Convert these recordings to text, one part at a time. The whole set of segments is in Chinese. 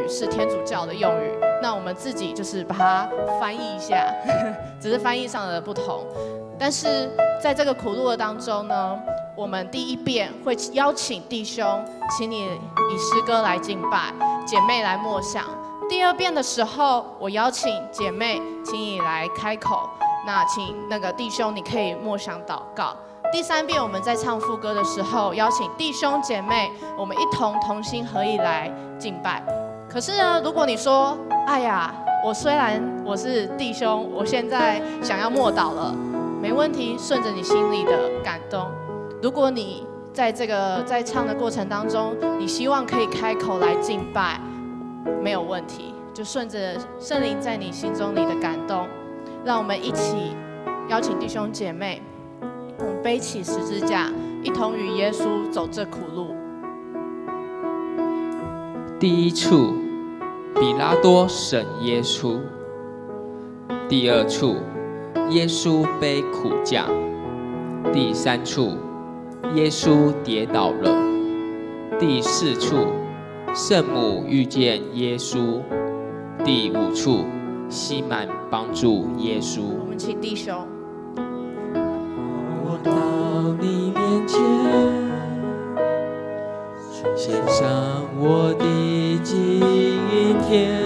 语是天主教的用语，那我们自己就是把它翻译一下，只是翻译上的不同。但是在这个苦路的当中呢，我们第一遍会邀请弟兄，请你以诗歌来敬拜，姐妹来默想。第二遍的时候，我邀请姐妹，请你来开口。那请那个弟兄，你可以默想祷告。第三遍我们在唱副歌的时候，邀请弟兄姐妹，我们一同心合意来敬拜。可是呢，如果你说，哎呀，虽然我是弟兄，我现在想要默祷了，没问题，顺着你心里的感动。如果你在唱的过程当中，你希望可以开口来敬拜，没有问题，就顺着圣灵在你心中里的感动。让我们一起邀请弟兄姐妹，我们背起十字架，一同与耶稣走这苦路。 第一处，比拉多审耶稣；第二处，耶稣背苦架；第三处，耶稣跌倒了；第四处，圣母遇见耶稣；第五处，西满帮助耶稣。 我们请弟兄。 我到你面前，献上我的今天，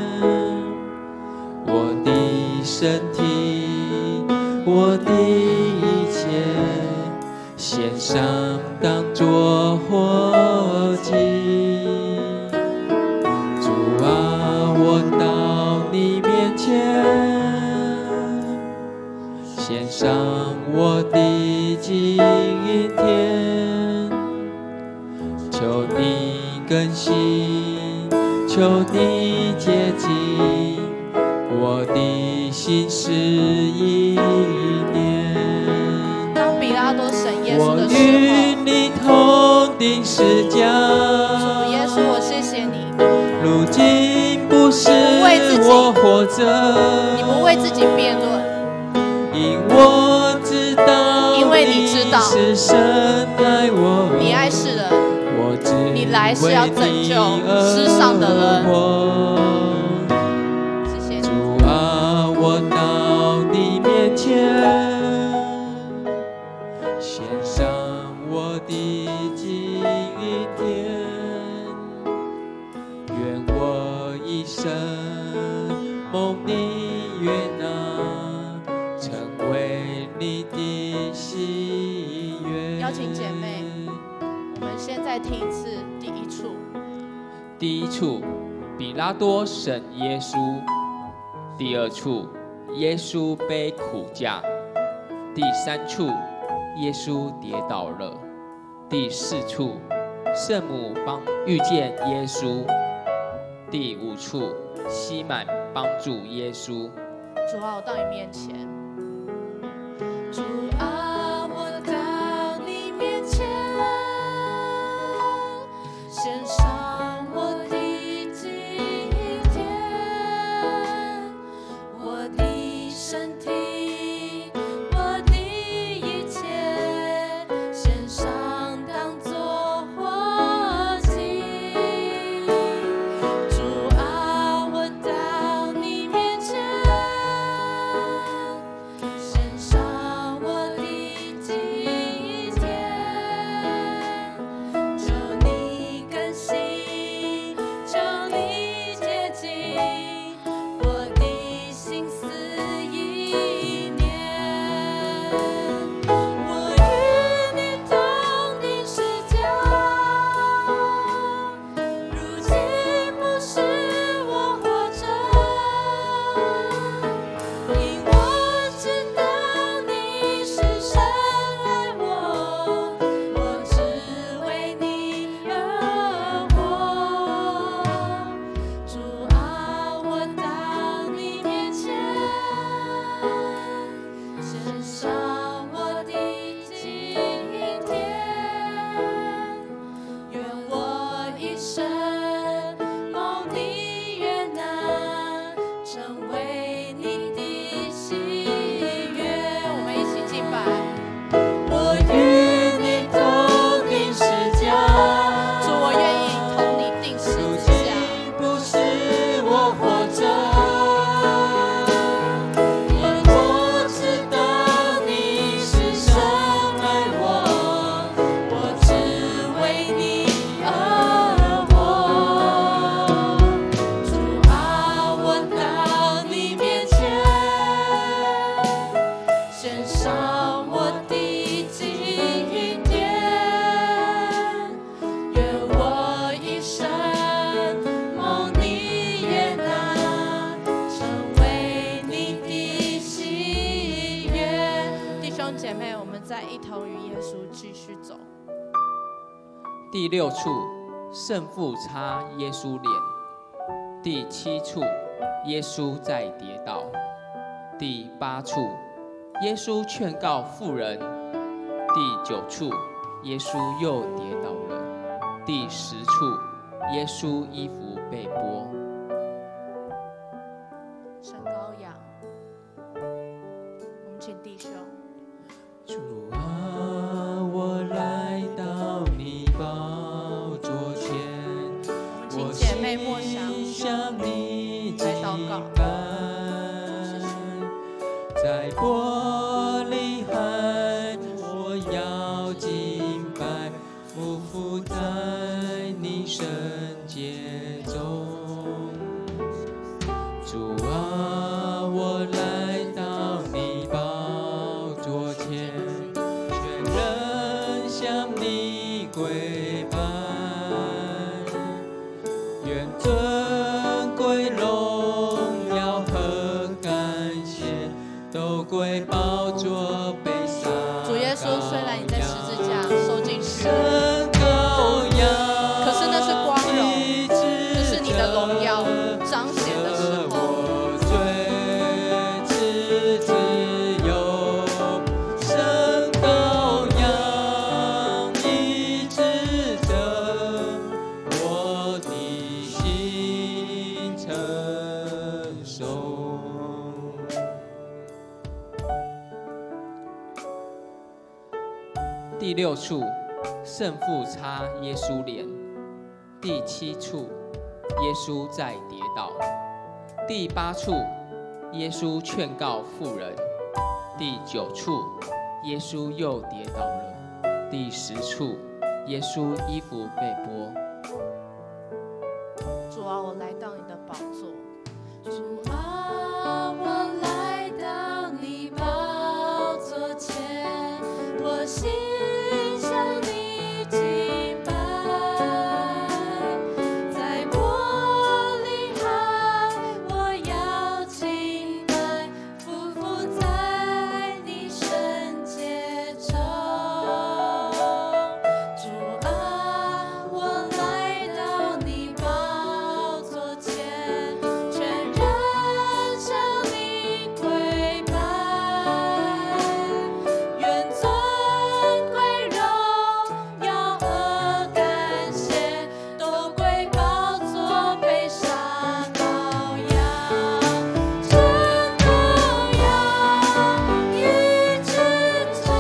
我的身体，我的一切，献上当作活祭。主啊，我到你面前，献上我的今天，求你更新，求你洁净我的心思意念。 当比拉多审耶稣我的时与候， 你同定十架， 主耶稣，我谢谢你。 如今不是我活着， 你不为自己辩论， 因我知道， 因为你知道是神爱我， 你爱世人， 我只你来是要拯救世上的人。谢谢你。 主啊，我到你面前，献上我的今天，愿我一生蒙你悦纳，成为你的喜悦。 邀请姐妹，我们现在听一次第一处。 第一处，比拉多审耶稣；第二处，耶稣背苦架；第三处，耶稣跌倒了；第四处，圣母遇见耶稣；第五处，西满帮助耶稣。 主啊，我到你面前。 主啊，我到你面前，献上我的今天，我的身体，我的一切，献上当作活祭。主啊，我到你面前， 第6处，圣父擦耶稣脸。第7处，耶稣再跌倒。第8处，耶稣劝告妇人。第9处，耶稣又跌倒了。第10处，耶稣衣服被剥。 神羔羊，我们请弟兄。 主啊，我来到你宝座前， 我们请姐妹默想， 向你敬来祷告。 拜，在玻璃海，我要敬拜，匍匐在你圣洁中。主啊，我来到你宝座前，全人向你跪拜，愿尊贵荣耀和感谢都归宝座被杀。 主耶稣，虽然你在十字架受尽屈辱，可是那是光荣，这是你的荣耀彰显的时候。 第6处，圣父擦耶稣脸。第7处，耶稣再跌倒。第8处，耶稣劝告妇人。第9处，耶稣又跌倒了。第10处，耶稣衣服被剥。 主啊，我来到你的宝座。 主啊，我来到你宝座前，我心向你敬拜，在玻璃海，我要敬拜，匍匐在你圣洁中。主啊，我来到你宝座前，全人向你跪拜，愿尊贵荣耀和感谢都归宝座被杀羔羊。真羔羊，医治者，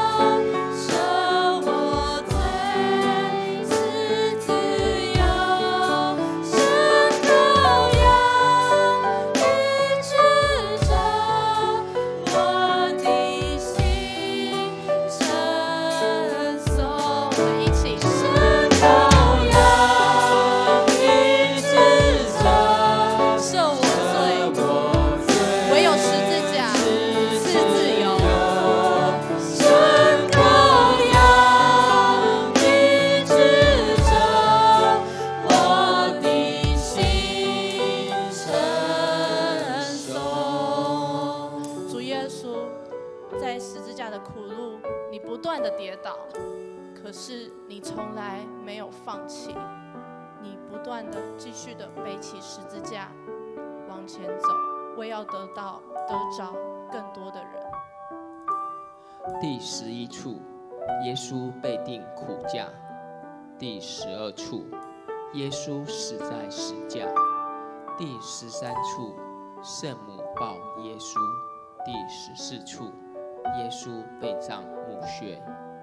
赦我罪，赐自由。真羔羊，医治者，我的心称颂。 我们一起。 真羔羊，医治者， 赦我罪，唯有十字架赐自由。 真羔羊，医治者，我的心称颂。 主耶稣，在十字架的苦路，你不断的跌倒，可是你从来没有放弃，你不断的继续的背起十字架往前走，为要得着更多的人。 第11处，耶稣被钉苦架。第12处，耶稣死在石架。第13处，圣母抱耶稣。第14处，耶稣被葬墓穴。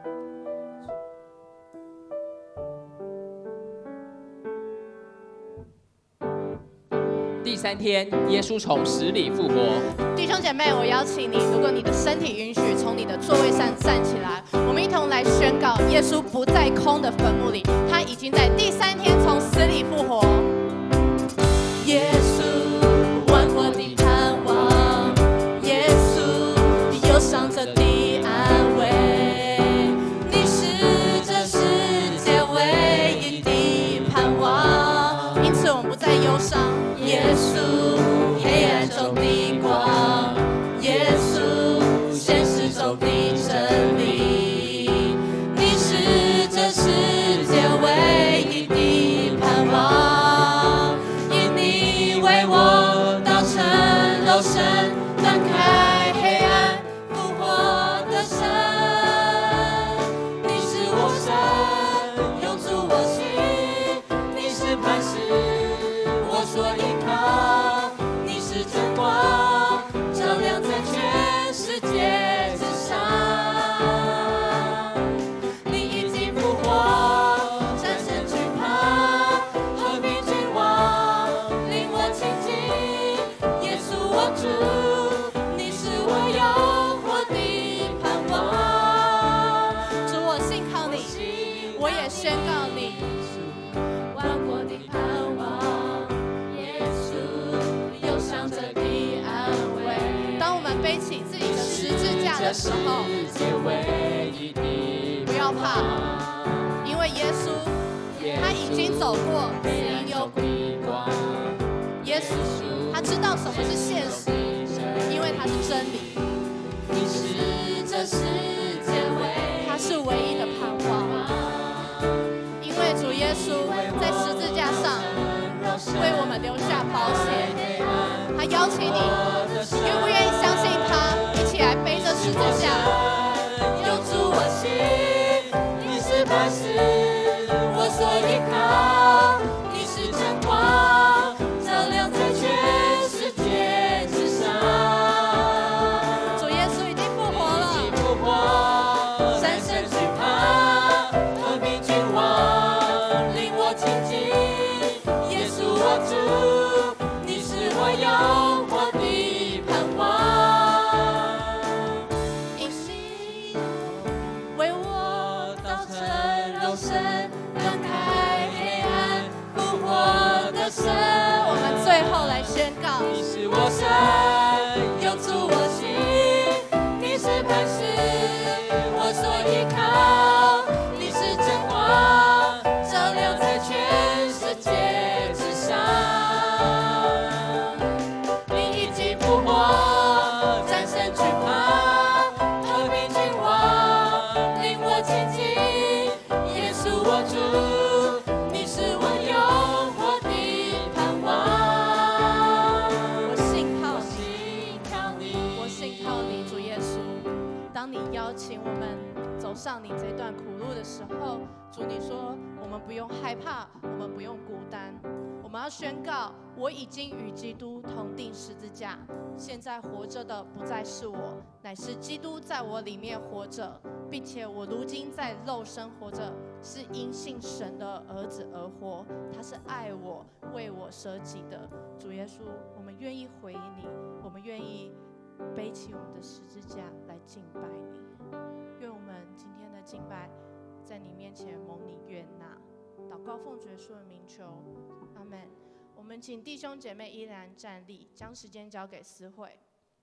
第3天，耶稣从死里复活。 弟兄姐妹，我邀请你，如果你的身体允许，从你的座位上站起来，我们一同来宣告：耶稣不在空的坟墓里，他已经在第3天从死里复活。 耶稣，万国的盼望，耶稣，忧伤者的安慰，你是这世界唯一的盼望。 因此，我们不再忧伤。 耶稣，黑暗中的光，耶稣，现实中的真理，你是这世界唯所依靠。你是真光，照亮在全世界之上。你已经复活，战胜惧怕，和平君王，令我亲近。耶稣我主，你是我有活的盼望。主，我信靠你，我也宣告你万国的盼望。耶稣忧伤着的安慰。当我们背起自己的十字架的时候，不要怕，因为耶稣他已经走过死荫幽谷。耶稣他知道什么是现实，因为他是真理。你是这世界他是唯一的盼望。因为主耶稣在十字架上为我们留下宝血，他邀请你，愿不愿意相信他，一起来背着十字架。有主我心，你是磐石，我所依靠。你是真光，照亮在全世界之上。主耶稣已经复活了，战胜惧怕，和平君王，令我亲近。耶稣我主，你是我有活的盼望。因信为我道成肉身，断开黑暗，复活的神。我们最后来宣告：你是我神，有主我心。你是磐石，我所依靠。你是真光，照亮在全世界之上。你已经复活，战胜惧怕，和平君王，令我亲近。耶稣我主，你是我有活的盼望。我信靠你，我信靠你，主耶稣。当你邀请我们走上你这段苦路的时候，主你说我们不用害怕，我们不用孤单。我们要宣告，我已经与基督同定十字架，现在活着的不再是我，乃是基督在我里面活着，并且我如今在肉身活着，是因信神的儿子而活。他是爱我，为我舍己的。主耶稣，我们愿意回应你，我们愿意背起我们的十字架来敬拜你。愿我们今天的敬拜在你面前蒙你悦纳。祷告奉主耶稣的名求，阿们。我们请弟兄姐妹依然站立，将时间交给思慧。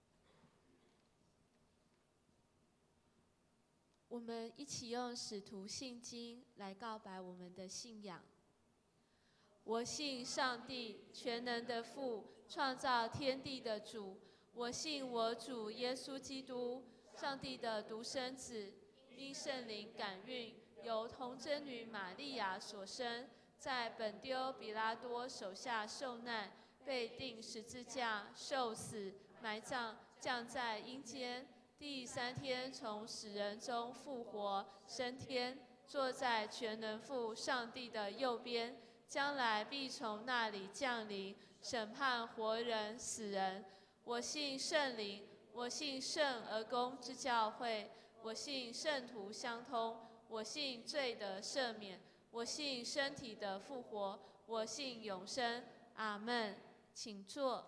我们一起用使徒信经来告白我们的信仰。我信上帝，全能的父，创造天地的主。我信我主耶稣基督，上帝的独生子，因圣灵感孕，由童贞女玛利亚所生，在本丢比拉多手下受难，被钉十字架，受死，埋葬，降在阴间。第三天从死人中复活，升天，坐在全能父上帝的右边，将来必从那里降临，审判活人死人。我信圣灵，我信圣而公之教会，我信圣徒相通，我信罪的赦免，我信身体的复活，我信永生。阿们。请坐。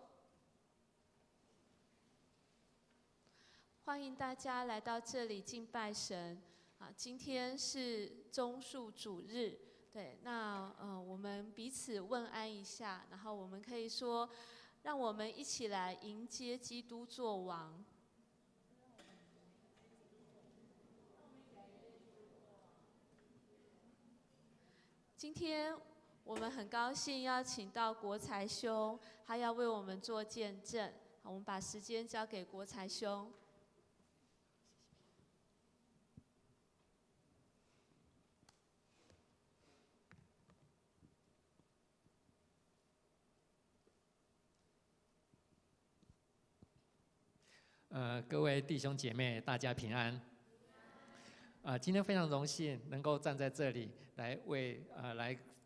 欢迎大家来到这里敬拜神。今天是棕树主日，对，那我们彼此问安一下，然后我们可以说，让我们一起来迎接基督做王。今天我们很高兴邀请到国才兄，他要为我们做见证。好，我们把时间交给国才兄。 各位弟兄姐妹，大家平安。今天非常荣幸能够站在这里来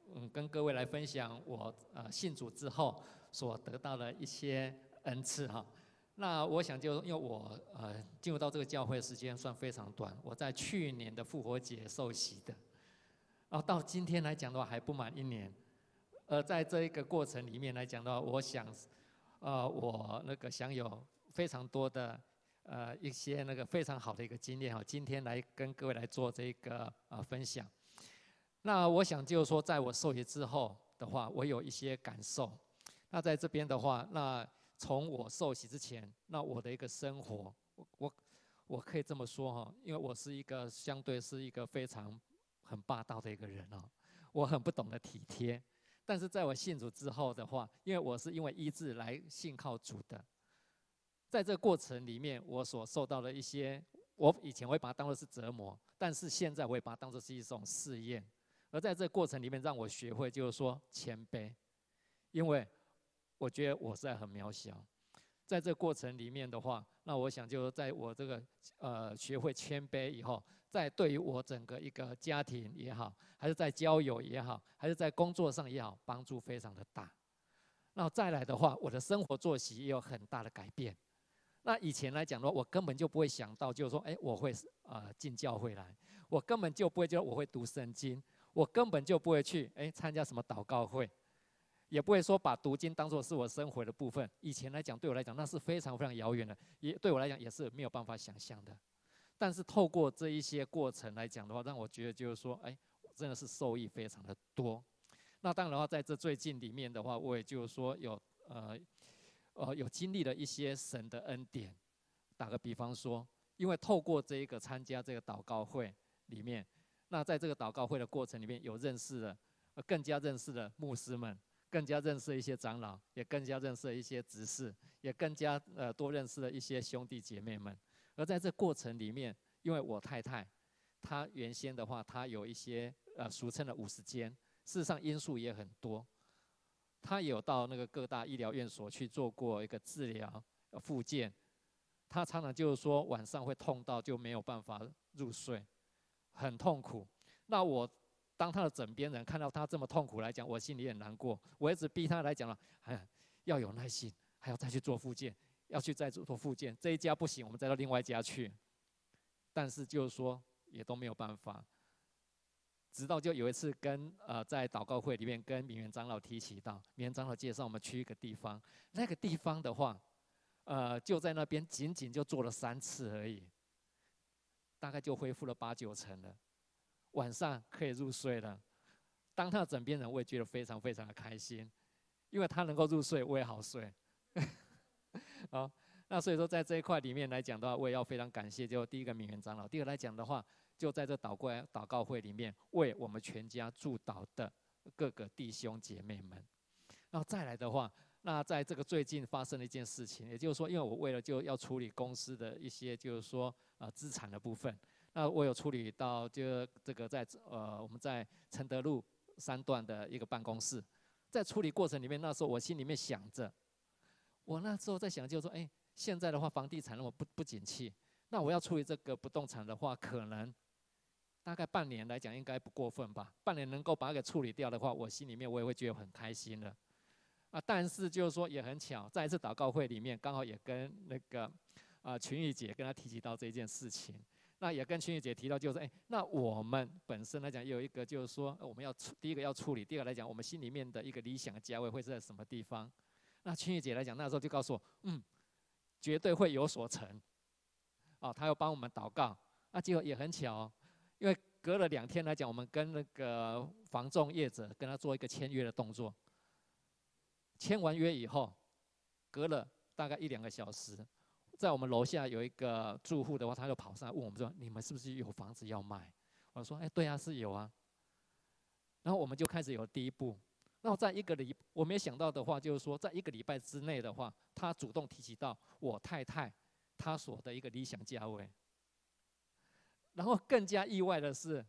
跟各位来分享我信主之后所得到的一些恩赐哈。那我想就因为我进入到这个教会的时间算非常短，我在去年的复活节受洗的，然后到今天来讲的话还不满1年。在这一个过程里面来讲的话，我想，我那个享有非常多的一些那个非常好的一个经验哈，今天来跟各位来做这个分享。那我想就是说，在我受洗之后的话，我有一些感受。那在这边的话，那从我受洗之前，那我的一个生活，我可以这么说哈，因为我是一个相对是一个非常很霸道的一个人哦，我很不懂得体贴。但是在我信主之后的话，因为我是因为医治来信靠主的，在这个过程里面，我所受到的一些，我以前会把它当作是折磨，但是现在我会把它当作是一种试验。而在这个过程里面，让我学会就是说谦卑，因为我觉得我实在很渺小。在这个过程里面的话，那我想就在我这个学会谦卑以后，在对于我整个一个家庭也好，还是在交友也好，还是在工作上也好，帮助非常的大。那再来的话，我的生活作息也有很大的改变。那以前来讲的话，我根本就不会想到，就是说，我会进教会来，我根本就不会觉得我会读圣经，我根本就不会去参加什么祷告会。也不会说把读经当作是我生活的部分。以前来讲，对我来讲那是非常非常遥远的，也对我来讲也是没有办法想象的。但是透过这一些过程来讲的话，让我觉得就是说，真的是受益非常的多。那当然的话，在这最近里面的话，我也就是说有经历了一些神的恩典。打个比方说，因为透过这一个参加这个祷告会里面，那在这个祷告会的过程里面，有认识了更加认识了牧师们。更加认识一些长老，也更加认识了一些执事，也更加多认识了一些兄弟姐妹们。而在这过程里面，因为我太太，她原先的话，她有一些俗称的50间，事实上因素也很多。她有到那个各大医疗院所去做过一个治疗、复健。她常常就是说晚上会痛到就没有办法入睡，很痛苦。那我当他的枕边人看到他这么痛苦来讲，我心里很难过。我一直逼他来讲了，要有耐心，还要再去做复健，要去再做复健。这一家不行，我们再到另外一家去。但是就是说也都没有办法。直到就有一次在祷告会里面跟敏元长老提起到，敏元长老介绍我们去一个地方，那个地方的话，就在那边仅仅就做了3次而已，大概就恢复了8、9成了。晚上可以入睡了。当他的枕边人，我也觉得非常非常的开心，因为他能够入睡，我也好睡。好，那所以说在这一块里面来讲的话，我也要非常感谢，就第一个敏元长老，第二个来讲的话，就在这祷告会里面，为我们全家祝祷的各个弟兄姐妹们。然后再来的话，那在这个最近发生了一件事情，也就是说，因为我为了就要处理公司的一些就是说资产的部分。那我有处理到，就这个在我们在承德路3段的一个办公室，在处理过程里面，那时候我心里面想着，我那时候在想就是说，现在的话房地产那么不景气，那我要处理这个不动产的话，可能大概半年来讲应该不过分吧。半年能够把它给处理掉的话，我心里面我也会觉得很开心了。但是就是说也很巧，在一次祷告会里面，刚好也跟那个群玉姐跟她提及到这件事情。那也跟群玉姐提到，就是那我们本身来讲，也有一个就是说，我们要第一个要处理，第二个来讲，我们心里面的一个理想的价位会是在什么地方？那群玉姐来讲，那时候就告诉我，绝对会有所成。她要帮我们祷告。那结果也很巧，因为隔了2天来讲，我们跟那个房仲业者跟他做一个签约的动作。签完约以后，隔了大概1、2个小时。在我们楼下有一个住户的话，他就跑上来问我们说：“你们是不是有房子要卖？”我说：“对啊，是有啊。”然后我们就开始有第一步。那在我没想到的话，就是说在1个礼拜之内的话，他主动提起到我太太她所的一个理想价位。然后更加意外的是，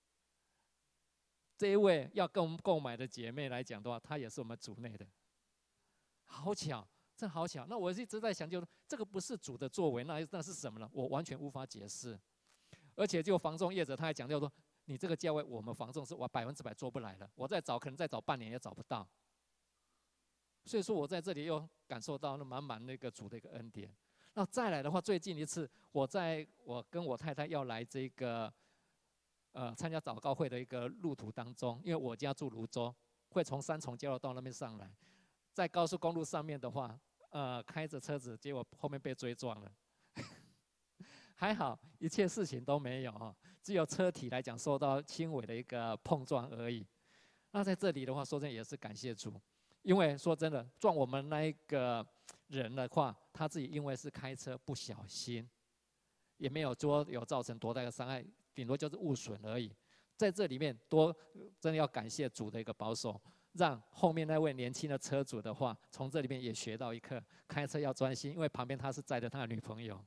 这一位要跟我们购买的姐妹来讲的话，她也是我们组内的，好巧。真好巧，那我一直在想，就是这个不是主的作为，那是什么呢？我完全无法解释。而且就房仲业者他还强调说， 你这个价位我们房仲是我100%做不来了，我再找可能再找半年也找不到。所以说我在这里又感受到了满满那个主的一个恩典。那再来的话，最近一次我跟我太太要来这个参加祷告会的一个路途当中，因为我家住泸州，会从3重交流道那边上来，在高速公路上面的话，开着车子，结果后面被追撞了。还好一切事情都没有哈，只有车体来讲受到轻微的一个碰撞而已。那在这里的话，说真的也是感谢主，因为说真的撞我们那一个人的话，他自己因为是开车不小心，也没有说有造成多大的伤害，顶多就是误损而已。在这里面真的要感谢主的一个保守，让后面那位年轻的车主的话，从这里面也学到一课，开车要专心，因为旁边他是载着他的女朋友。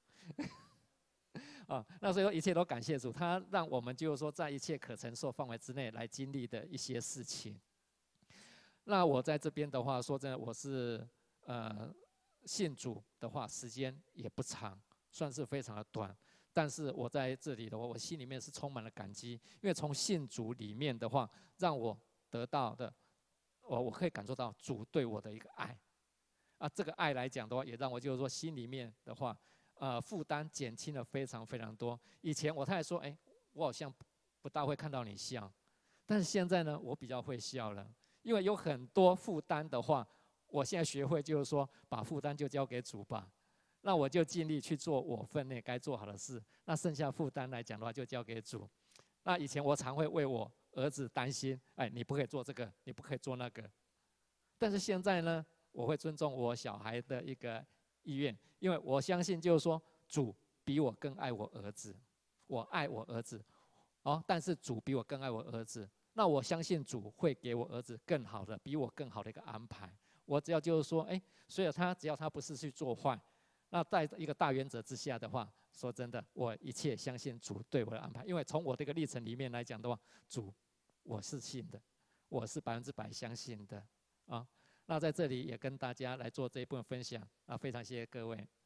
那所以说一切都感谢主，他让我们就是说在一切可承受范围之内来经历的一些事情。那我在这边的话，说真的，我是信主的话时间也不长，算是非常的短。但是我在这里的话，我心里面是充满了感激，因为从信主里面的话，让我得到的，我可以感受到主对我的一个爱。这个爱来讲的话，也让我就是说心里面的话，负担减轻了非常非常多。以前我太太说，我好像不大会看到你笑，但是现在呢，我比较会笑了，因为有很多负担的话，我现在学会就是说，把负担就交给主吧。那我就尽力去做我分内该做好的事，那剩下负担来讲的话，就交给主。那以前我常会为我儿子担心，你不可以做这个，你不可以做那个。但是现在呢，我会尊重我小孩的一个意愿，因为我相信就是说，主比我更爱我儿子，我爱我儿子，但是主比我更爱我儿子，那我相信主会给我儿子更好的，比我更好的一个安排。我只要就是说，所以只要他不是去做坏。那在一个大原则之下的话，说真的，我一切相信主对我的安排。因为从我这个历程里面来讲的话，主我是信的，我是100%相信的啊。那在这里也跟大家来做这一部分分享啊，非常谢谢各位。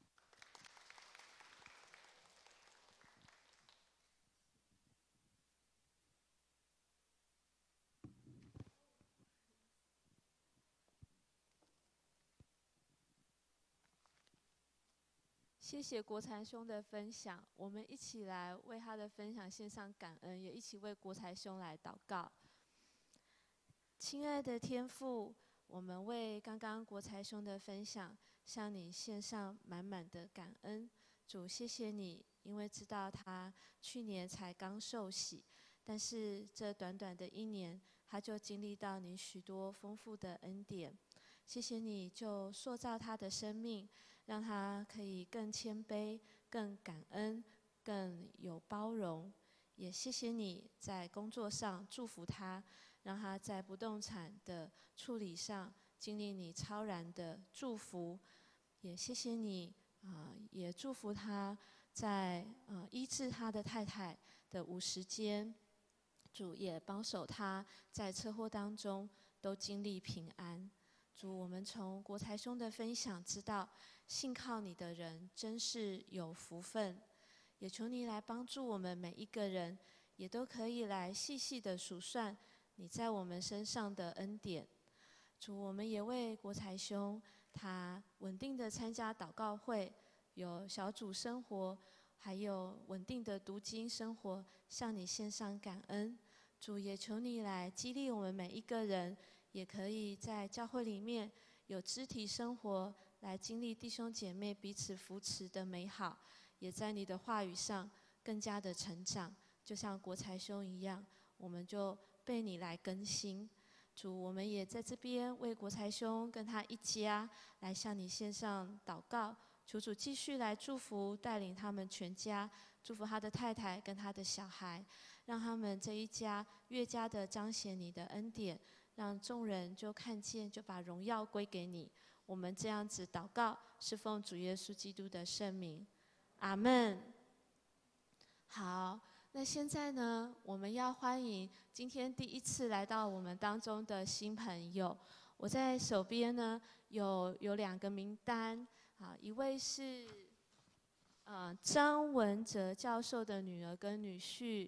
谢谢国才兄的分享，我们一起来为他的分享献上感恩，也一起为国才兄来祷告。亲爱的天父，我们为刚刚国才兄的分享，向你献上满满的感恩。主，谢谢你，因为知道他去年才刚受洗，但是这短短的1年，他就经历到你许多丰富的恩典。谢谢你，就塑造他的生命，让他可以更谦卑、更感恩、更有包容。也谢谢你在工作上祝福他，让他在不动产的处理上经历你超然的祝福。也谢谢你也祝福他在医治他的太太的无时间。主也保守他在车祸当中都经历平安。主，我们从国才兄的分享知道，信靠你的人真是有福分。也求你来帮助我们每一个人，也都可以来细细的数算你在我们身上的恩典。主，我们也为国才兄他稳定的参加祷告会，有小组生活，还有稳定的读经生活，向你献上感恩。主，也求你来激励我们每一个人，也可以在教会里面有肢体生活，来经历弟兄姐妹彼此扶持的美好，也在你的话语上更加的成长，就像国才兄一样，我们就被你来更新。主，我们也在这边为国才兄跟他一家来向你献上祷告，求主继续来祝福带领他们全家，祝福他的太太跟他的小孩，让他们这一家越加的彰显你的恩典，让众人就看见，就把荣耀归给你。我们这样子祷告，是奉主耶稣基督的圣名，阿们。好，那现在呢，我们要欢迎今天第一次来到我们当中的新朋友。我在手边呢有2个名单，一位是张文哲教授的女儿跟女婿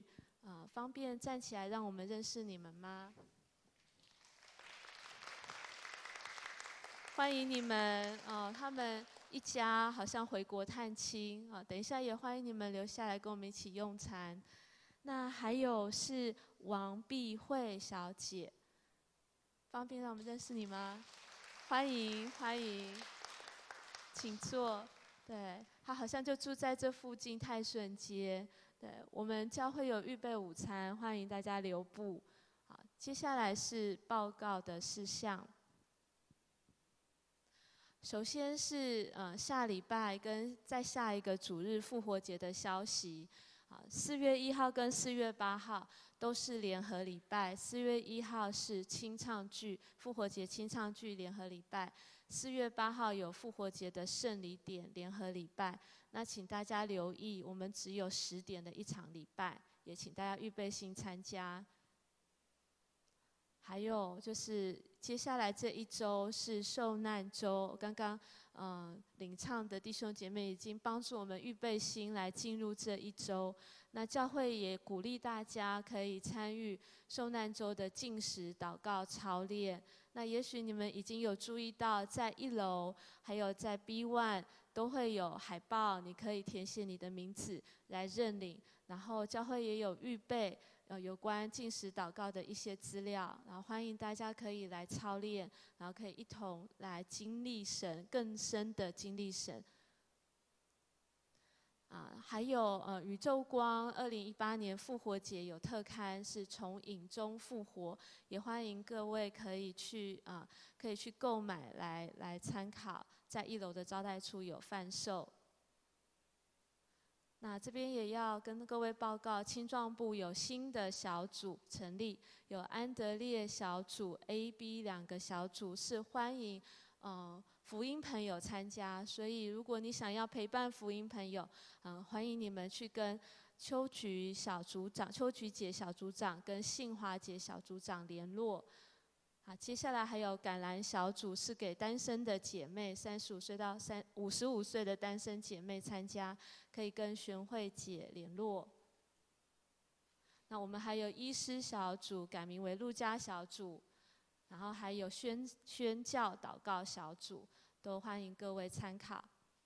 方便站起来让我们认识你们吗？欢迎你们他们一家好像回国探亲啊，等一下也欢迎你们留下来跟我们一起用餐。那还有是王碧慧小姐，方便让我们认识你吗？欢迎欢迎，请坐。对，她好像就住在这附近泰顺街。对，我们教会有预备午餐，欢迎大家留步。好，接下来是报告的事项。首先是下礼拜跟再下一个主日复活节的消息。4月1号跟4月8号都是联合礼拜。4月1号是清唱剧，复活节清唱剧联合礼拜。4月8号有复活节的圣礼点联合礼拜。那请大家留意，我们只有10点的一场礼拜，也请大家预备心参加。还有就是接下来这一周是受难周，刚刚领唱的弟兄姐妹已经帮助我们预备心来进入这一周。那教会也鼓励大家可以参与受难周的禁食、祷告、操练。那也许你们已经有注意到，在1楼还有在 B1 都会有海报，你可以填写你的名字来认领。然后教会也有预备有关禁食祷告的一些资料，然后欢迎大家可以来操练，然后可以一同来经历神，更深的经历神。还有宇宙光2018年复活节有特刊，是从影中复活，也欢迎各位可以去购买来参考，在1楼的招待处有贩售。那这边也要跟各位报告，青壮部有新的小组成立，有安德烈小组 A、B 2个小组，是欢迎福音朋友参加。所以如果你想要陪伴福音朋友，欢迎你们去跟秋菊姐小组长跟杏华姐小组长联络。接下来还有橄榄小组，是给单身的姐妹，35岁到55岁的单身姐妹参加，可以跟玄慧姐联络。那我们还有医师小组，改名为路加小组，然后还有宣教祷告小组，都欢迎各位参考。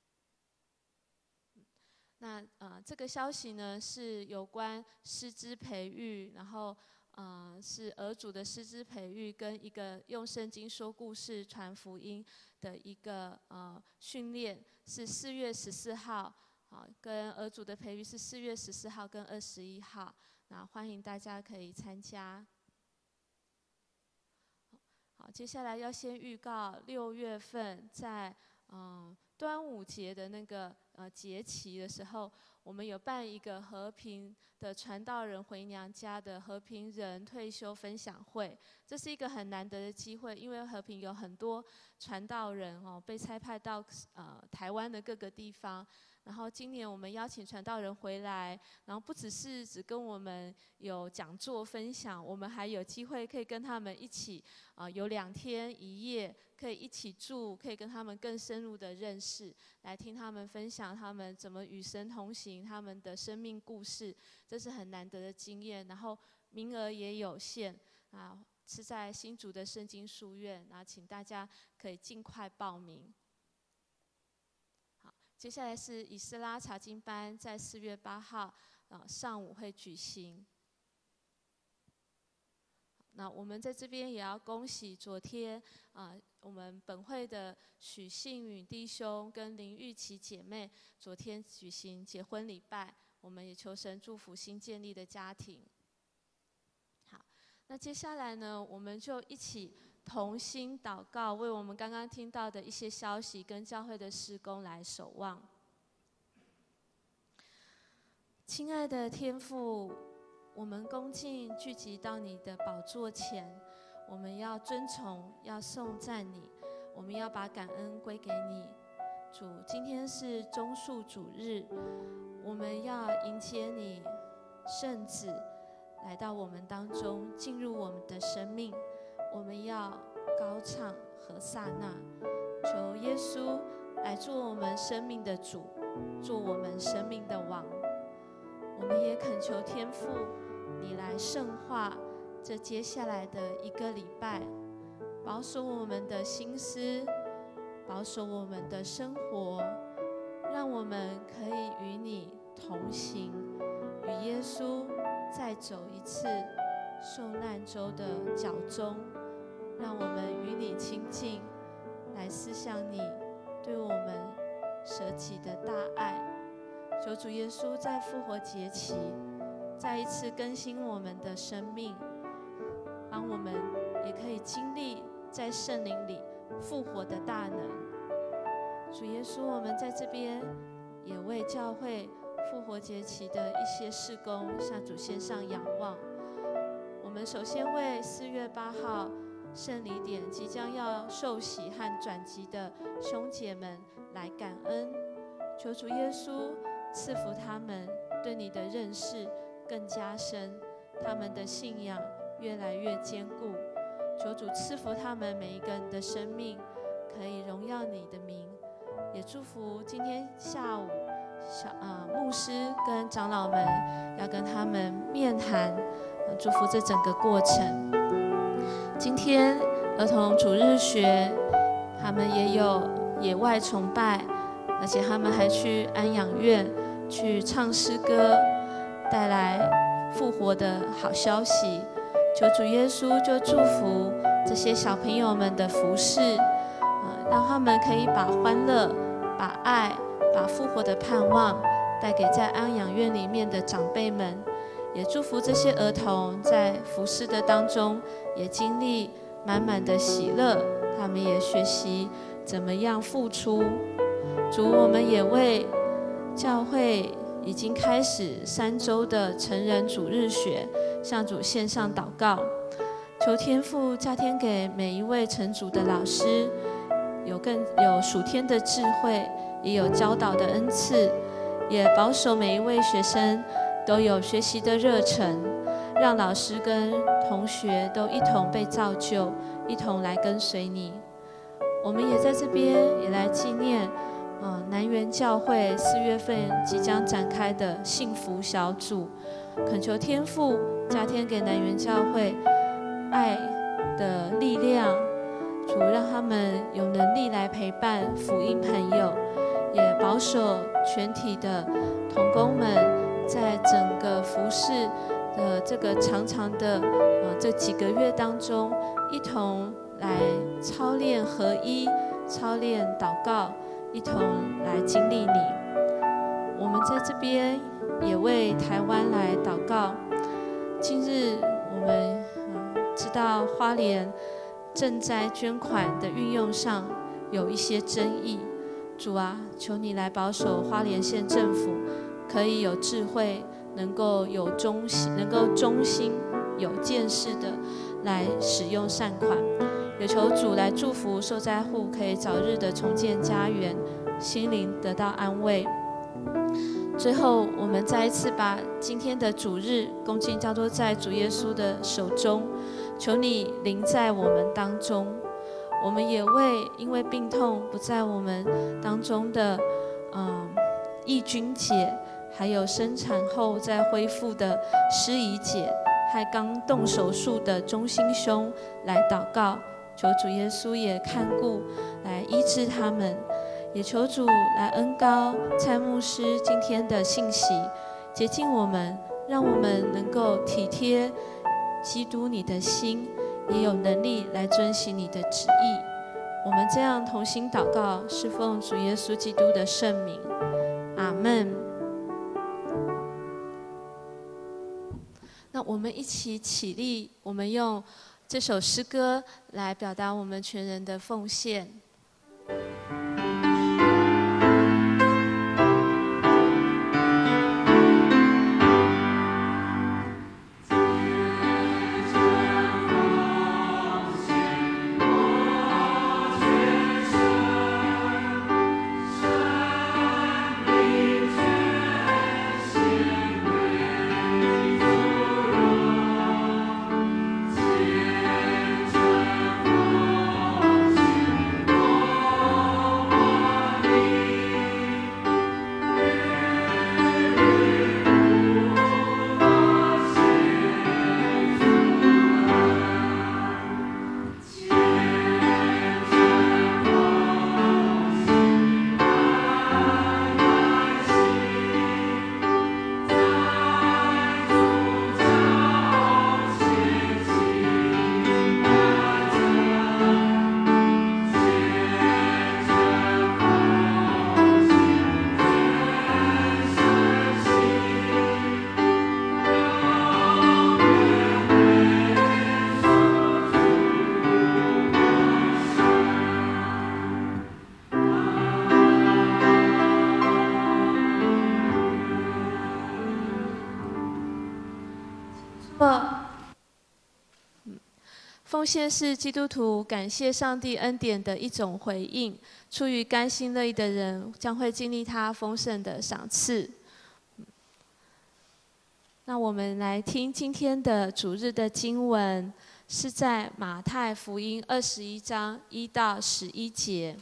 那这个消息呢是有关师资培育，然后是儿主的师资培育跟一个用圣经说故事传福音的一个训练，是4月14号，跟儿主的培育是4月14号跟21号，那欢迎大家可以参加。好，接下来要先预告6月份在端午节的那个节期的时候，我们有办一个和平的传道人回娘家的和平人退休分享会。这是一个很难得的机会，因为和平有很多传道人被差派到台湾的各个地方。然后今年我们邀请传道人回来，然后不只跟我们有讲座分享，我们还有机会可以跟他们一起有2天1夜可以一起住，可以跟他们更深入的认识，来听他们分享他们怎么与神同行，他们的生命故事，这是很难得的经验。然后名额也有限是在新竹的圣经书院，然后请大家可以尽快报名。接下来是以斯拉查经班，在4月8号上午会举行。那我们在这边也要恭喜昨天我们本会的许信允弟兄跟林玉琪姐妹昨天举行结婚礼拜，我们也求神祝福新建立的家庭。好，那接下来呢，我们就一起同心祷告，为我们刚刚听到的一些消息跟教会的事工来守望。亲爱的天父，我们恭敬聚集到你的宝座前，我们要尊崇，要颂赞你，我们要把感恩归给你。主，今天是棕树主日，我们要迎接你圣子来到我们当中，进入我们的生命。我们要高唱和撒那，求耶稣来做我们生命的主，做我们生命的王。我们也恳求天父你来圣化这接下来的一个礼拜，保守我们的心思，保守我们的生活，让我们可以与你同行，与耶稣再走一次受难周的脚踪，让我们与你亲近，来思想你对我们舍己的大爱。求主耶稣在复活节期再一次更新我们的生命，让我们也可以经历在圣灵里复活的大能。主耶稣，我们在这边也为教会复活节期的一些事工向主献上仰望。我们首先为4月8号圣礼典即将要受洗和转籍的兄姐们来感恩，求主耶稣赐福他们对你的认识更加深，他们的信仰越来越坚固。求主赐福他们每一个人的生命可以荣耀你的名，也祝福今天下午牧师跟长老们要跟他们面谈，祝福这整个过程。今天儿童主日学，他们也有野外崇拜，而且他们还去安养院去唱诗歌，带来复活的好消息。求主耶稣就祝福这些小朋友们的服事，让他们可以把欢乐、把爱、把复活的盼望带给在安养院里面的长辈们，也祝福这些儿童在服事的当中也经历满满的喜乐，他们也学习怎么样付出。主，我们也为教会已经开始3周的成人主日学向主献上祷告，求天父加添给每一位成主的老师有属天的智慧，也有教导的恩赐，也保守每一位学生都有学习的热忱，让老师跟同学都一同被造就，一同来跟随你。我们也在这边也来纪念南园教会4月份即将展开的幸福小组，恳求天父加添给南园教会爱的力量，主让他们有能力来陪伴福音朋友，也保守全体的同工们在整个服事的这个长长的这几个月当中，一同来操练合一，操练祷告，一同来经历你。我们在这边也为台湾来祷告。今日我们知道花莲赈灾捐款的运用上有一些争议，主啊，求你来保守花莲县政府可以有智慧，能够忠心有见识的来使用善款，也求主来祝福受灾户可以早日的重建家园，心灵得到安慰。最后，我们再一次把今天的主日恭敬交托在主耶稣的手中，求你临在我们当中。我们也因为病痛不在我们当中的义君姐，还有生产后再恢复的诗怡姐，还刚动手术的中心兄来祷告，求主耶稣也看顾来医治他们，也求主来恩膏蔡牧师今天的信息，洁净我们，让我们能够体贴基督你的心，也有能力来遵行你的旨意。我们这样同心祷告，是奉主耶稣基督的圣名，阿们。那我们一起起立，我们用这首诗歌来表达我们全人的奉献。 我奉献是基督徒感谢上帝恩典的一种回应，出于甘心乐意的人将会经历他丰盛的赏赐。那我们来听今天的主日的经文，是在马太福音21章1到11节。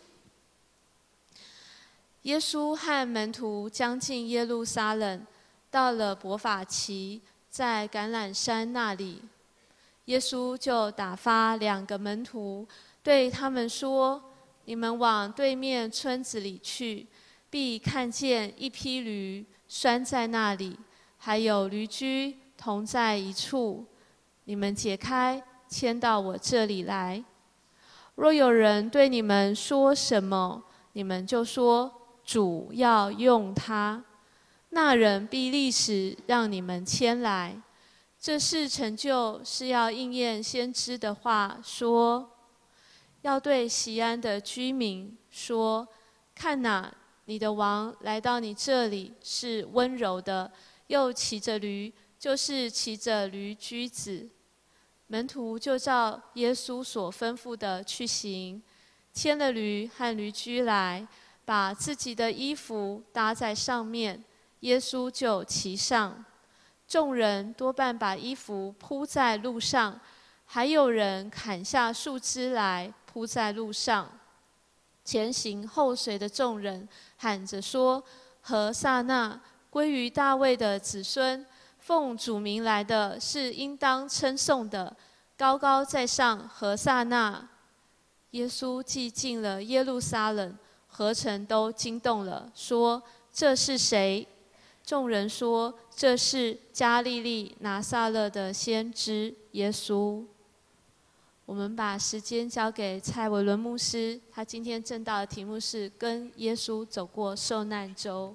耶稣和门徒将近耶路撒冷，到了伯法其，在橄榄山那里，耶稣就打发2个门徒，对他们说：“你们往对面村子里去，必看见一匹驴拴在那里，还有驴驹同在一处。你们解开，牵到我这里来。若有人对你们说什么，你们就说：主要用它。那人必立时让你们牵来。这事成就，是要应验先知的话，说：要对锡安的居民说，看哪，你的王来到你这里，是温柔的，又骑着驴，就是骑着驴驹子。门徒就照耶稣所吩咐的去行，牵了驴和驴驹来，把自己的衣服搭在上面，耶稣就骑上。众人多半把衣服铺在路上，还有人砍下树枝来铺在路上。前行后随的众人喊着说：何撒那，归于大卫的子孙，奉主名来的是应当称颂的，高高在上，何撒那。耶稣既进了耶路撒冷，合城都惊动了，说：这是谁？众人说：这是加利利拿撒勒的先知耶稣。我们把时间交给蔡维伦牧师，他今天正道的题目是跟耶稣走过受难周。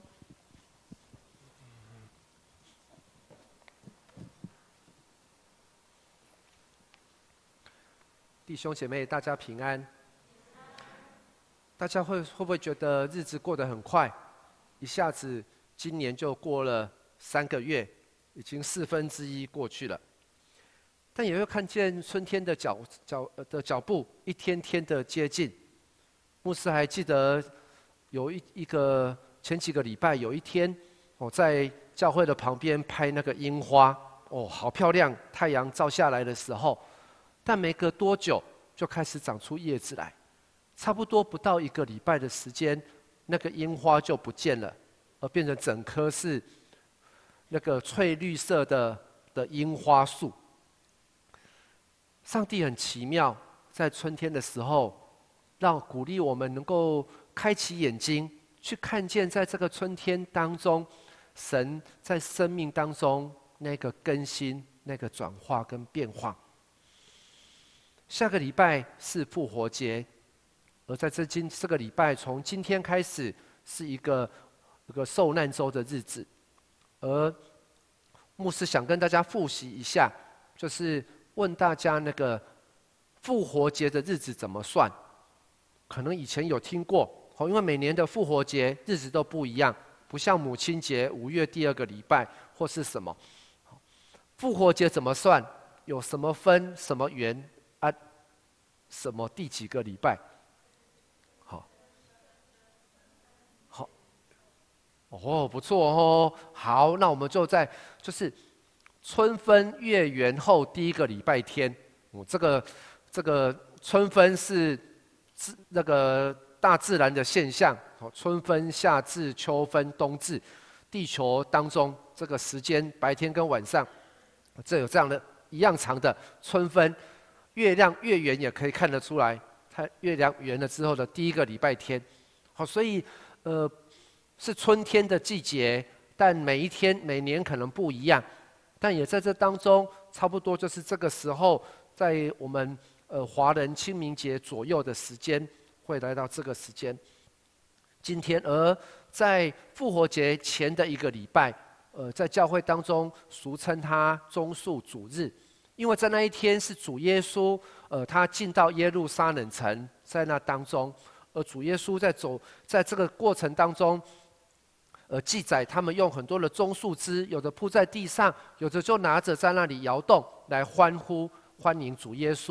弟兄姐妹，大家平安。大家会不会觉得日子过得很快？一下子今年就过了3个月，已经1/4过去了。但也会看见春天的脚步一天天的接近。牧师还记得有前几个礼拜有一天，我在教会的旁边拍那个樱花，好漂亮，太阳照下来的时候，但没隔多久就开始长出叶子来，差不多不到1个礼拜的时间，那个樱花就不见了，而变成整棵是那个翠绿色的樱花树。上帝很奇妙，在春天的时候，鼓励我们能够开启眼睛，去看见在这个春天当中，神在生命当中那个更新、那个转化跟变化。下个礼拜是复活节，而在这个礼拜，从今天开始是一个受难周的日子。而牧师想跟大家复习一下，就是问大家那个复活节的日子怎么算？可能以前有听过，因为每年的复活节日子都不一样，不像母亲节5月第2个礼拜或是什么。复活节怎么算？有什么分什么圆啊？什么第几个礼拜？不错哦。好，那我们就是春分月圆后第1个礼拜天。这个春分是那个大自然的现象，春分、夏至、秋分、冬至，地球当中这个时间白天跟晚上，有这样的一样长的春分。月亮越圆也可以看得出来，它月亮圆了之后的第1个礼拜天。好，所以是春天的季节，但每年可能不一样，但也在这当中，差不多就是这个时候，在我们华人清明节左右的时间，会来到这个时间。今天，而在复活节前的1个礼拜，在教会当中俗称它棕树主日，因为在那一天是主耶稣，他进到耶路撒冷城，在那当中，而主耶稣在这个过程当中。记载他们用很多的棕树枝，有的铺在地上，有的就拿着在那里摇动，来欢迎主耶稣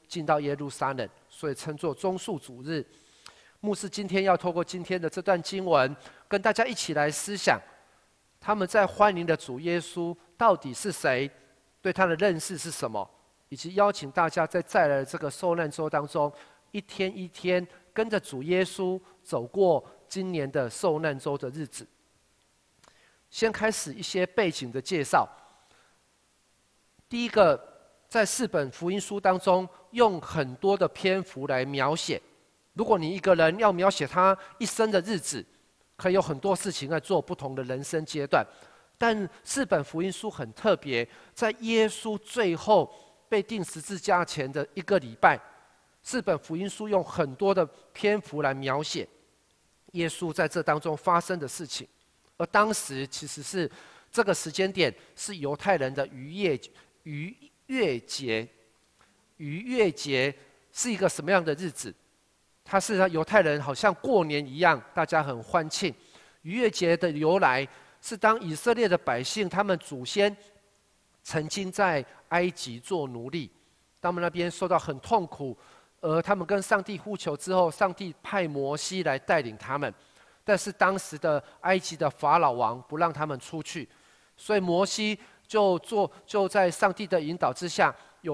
进到耶路撒冷，所以称作棕树主日。牧师今天要透过今天的这段经文，跟大家一起来思想，他们在欢迎的主耶稣到底是谁，对他的认识是什么，以及邀请大家在再来的这个受难周当中，一天一天跟着主耶稣走过今年的受难周的日子。先开始一些背景的介绍。第一个，在4本福音书当中，用很多的篇幅来描写。如果你一个人要描写他一生的日子，可以有很多事情在做，不同的人生阶段。但4本福音书很特别，在耶稣最后被钉十字架前的1个礼拜，4本福音书用很多的篇幅来描写耶稣在这当中发生的事情。而当时其实是这个时间点是犹太人的逾越节。逾越节是一个什么样的日子？它是犹太人好像过年一样，大家很欢庆。逾越节的由来是当以色列的百姓，他们祖先曾经在埃及做奴隶，他们那边受到很痛苦，而他们跟上帝呼求之后，上帝派摩西来带领他们。但是当时的埃及的法老王不让他们出去，所以摩西就在上帝的引导之下，有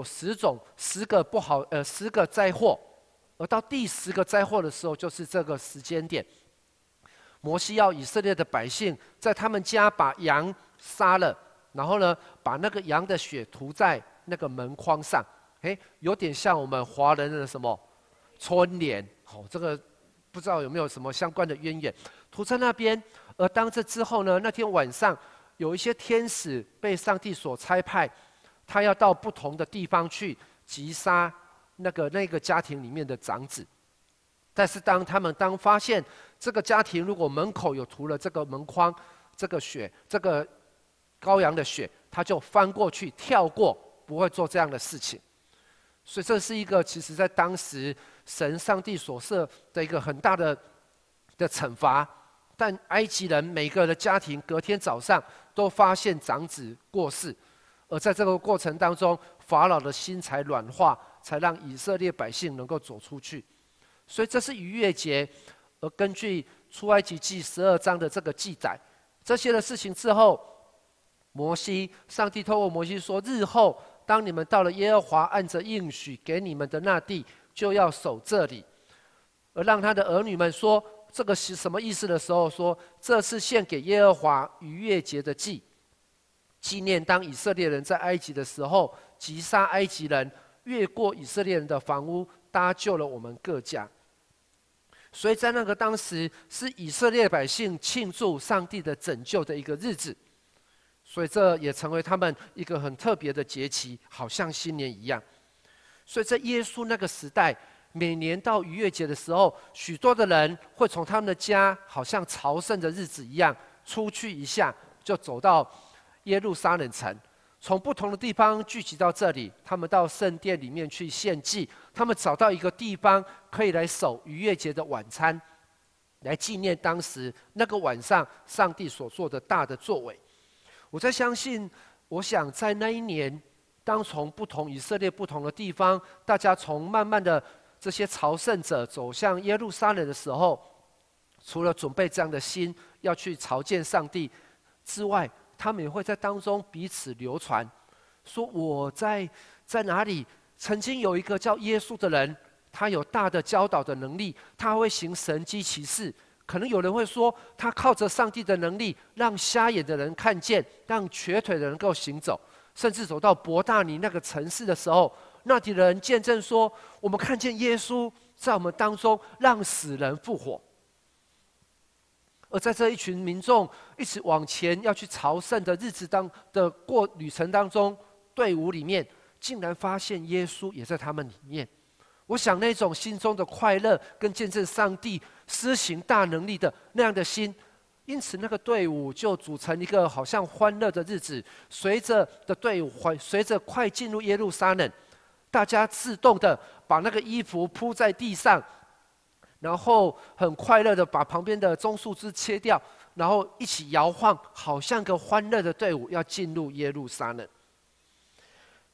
10个灾祸，而到第10个灾祸的时候，就是这个时间点，摩西要以色列的百姓在他们家把羊杀了，然后呢，把那个羊的血涂在那个门框上，有点像我们华人的什么春联，这个不知道有没有什么相关的渊源，涂在那边。而当这之后呢，那天晚上有一些天使被上帝所差派，他要到不同的地方去击杀那个家庭里面的长子。但是当发现这个家庭如果门口有涂了这个门框，这个血，这个羔羊的血，他就翻过去跳过，不会做这样的事情。所以这是一个其实在当时上帝所设的一个很大的惩罚。但埃及人每个的家庭隔天早上都发现长子过世，而在这个过程当中，法老的心才软化，才让以色列百姓能够走出去。所以这是逾越节。而根据出埃及记12章的这个记载，这些的事情之后，上帝透过摩西说，日后当你们到了耶和华按着应许给你们的那地，就要守这里。而让他的儿女们说这个是什么意思的时候，说这是献给耶和华逾越节的祭，纪念当以色列人在埃及的时候击杀埃及人，越过以色列人的房屋，搭救了我们各家。所以在那个当时是以色列百姓庆祝上帝的拯救的一个日子，所以这也成为他们一个很特别的节期，好像新年一样。所以在耶稣那个时代，每年到逾越节的时候，许多的人会从他们的家，好像朝圣的日子一样，出去一下就走到耶路撒冷城，从不同的地方聚集到这里，他们到圣殿里面去献祭，他们找到一个地方可以来守逾越节的晚餐，来纪念当时那个晚上上帝所做的大的作为。我想在那一年，当从以色列不同的地方，大家从慢慢的这些朝圣者走向耶路撒冷的时候，除了准备这样的心要去朝见上帝之外，他们也会在当中彼此流传，说我在哪里曾经有一个叫耶稣的人，他有大的教导的能力，他会行神迹奇事。可能有人会说，他靠着上帝的能力，让瞎眼的人看见，让瘸腿的人能够行走。甚至走到伯大尼那个城市的时候，那里的人见证说，我们看见耶稣在我们当中，让死人复活。而在这一群民众一起往前要去朝圣的日子旅程当中，队伍里面竟然发现耶稣也在他们里面。我想那种心中的快乐跟见证上帝施行大能力的那样的心，因此那个队伍就组成一个好像欢乐的日子。随着快进入耶路撒冷，大家自动的把那个衣服铺在地上，然后很快乐的把旁边的棕树枝切掉，然后一起摇晃，好像个欢乐的队伍要进入耶路撒冷。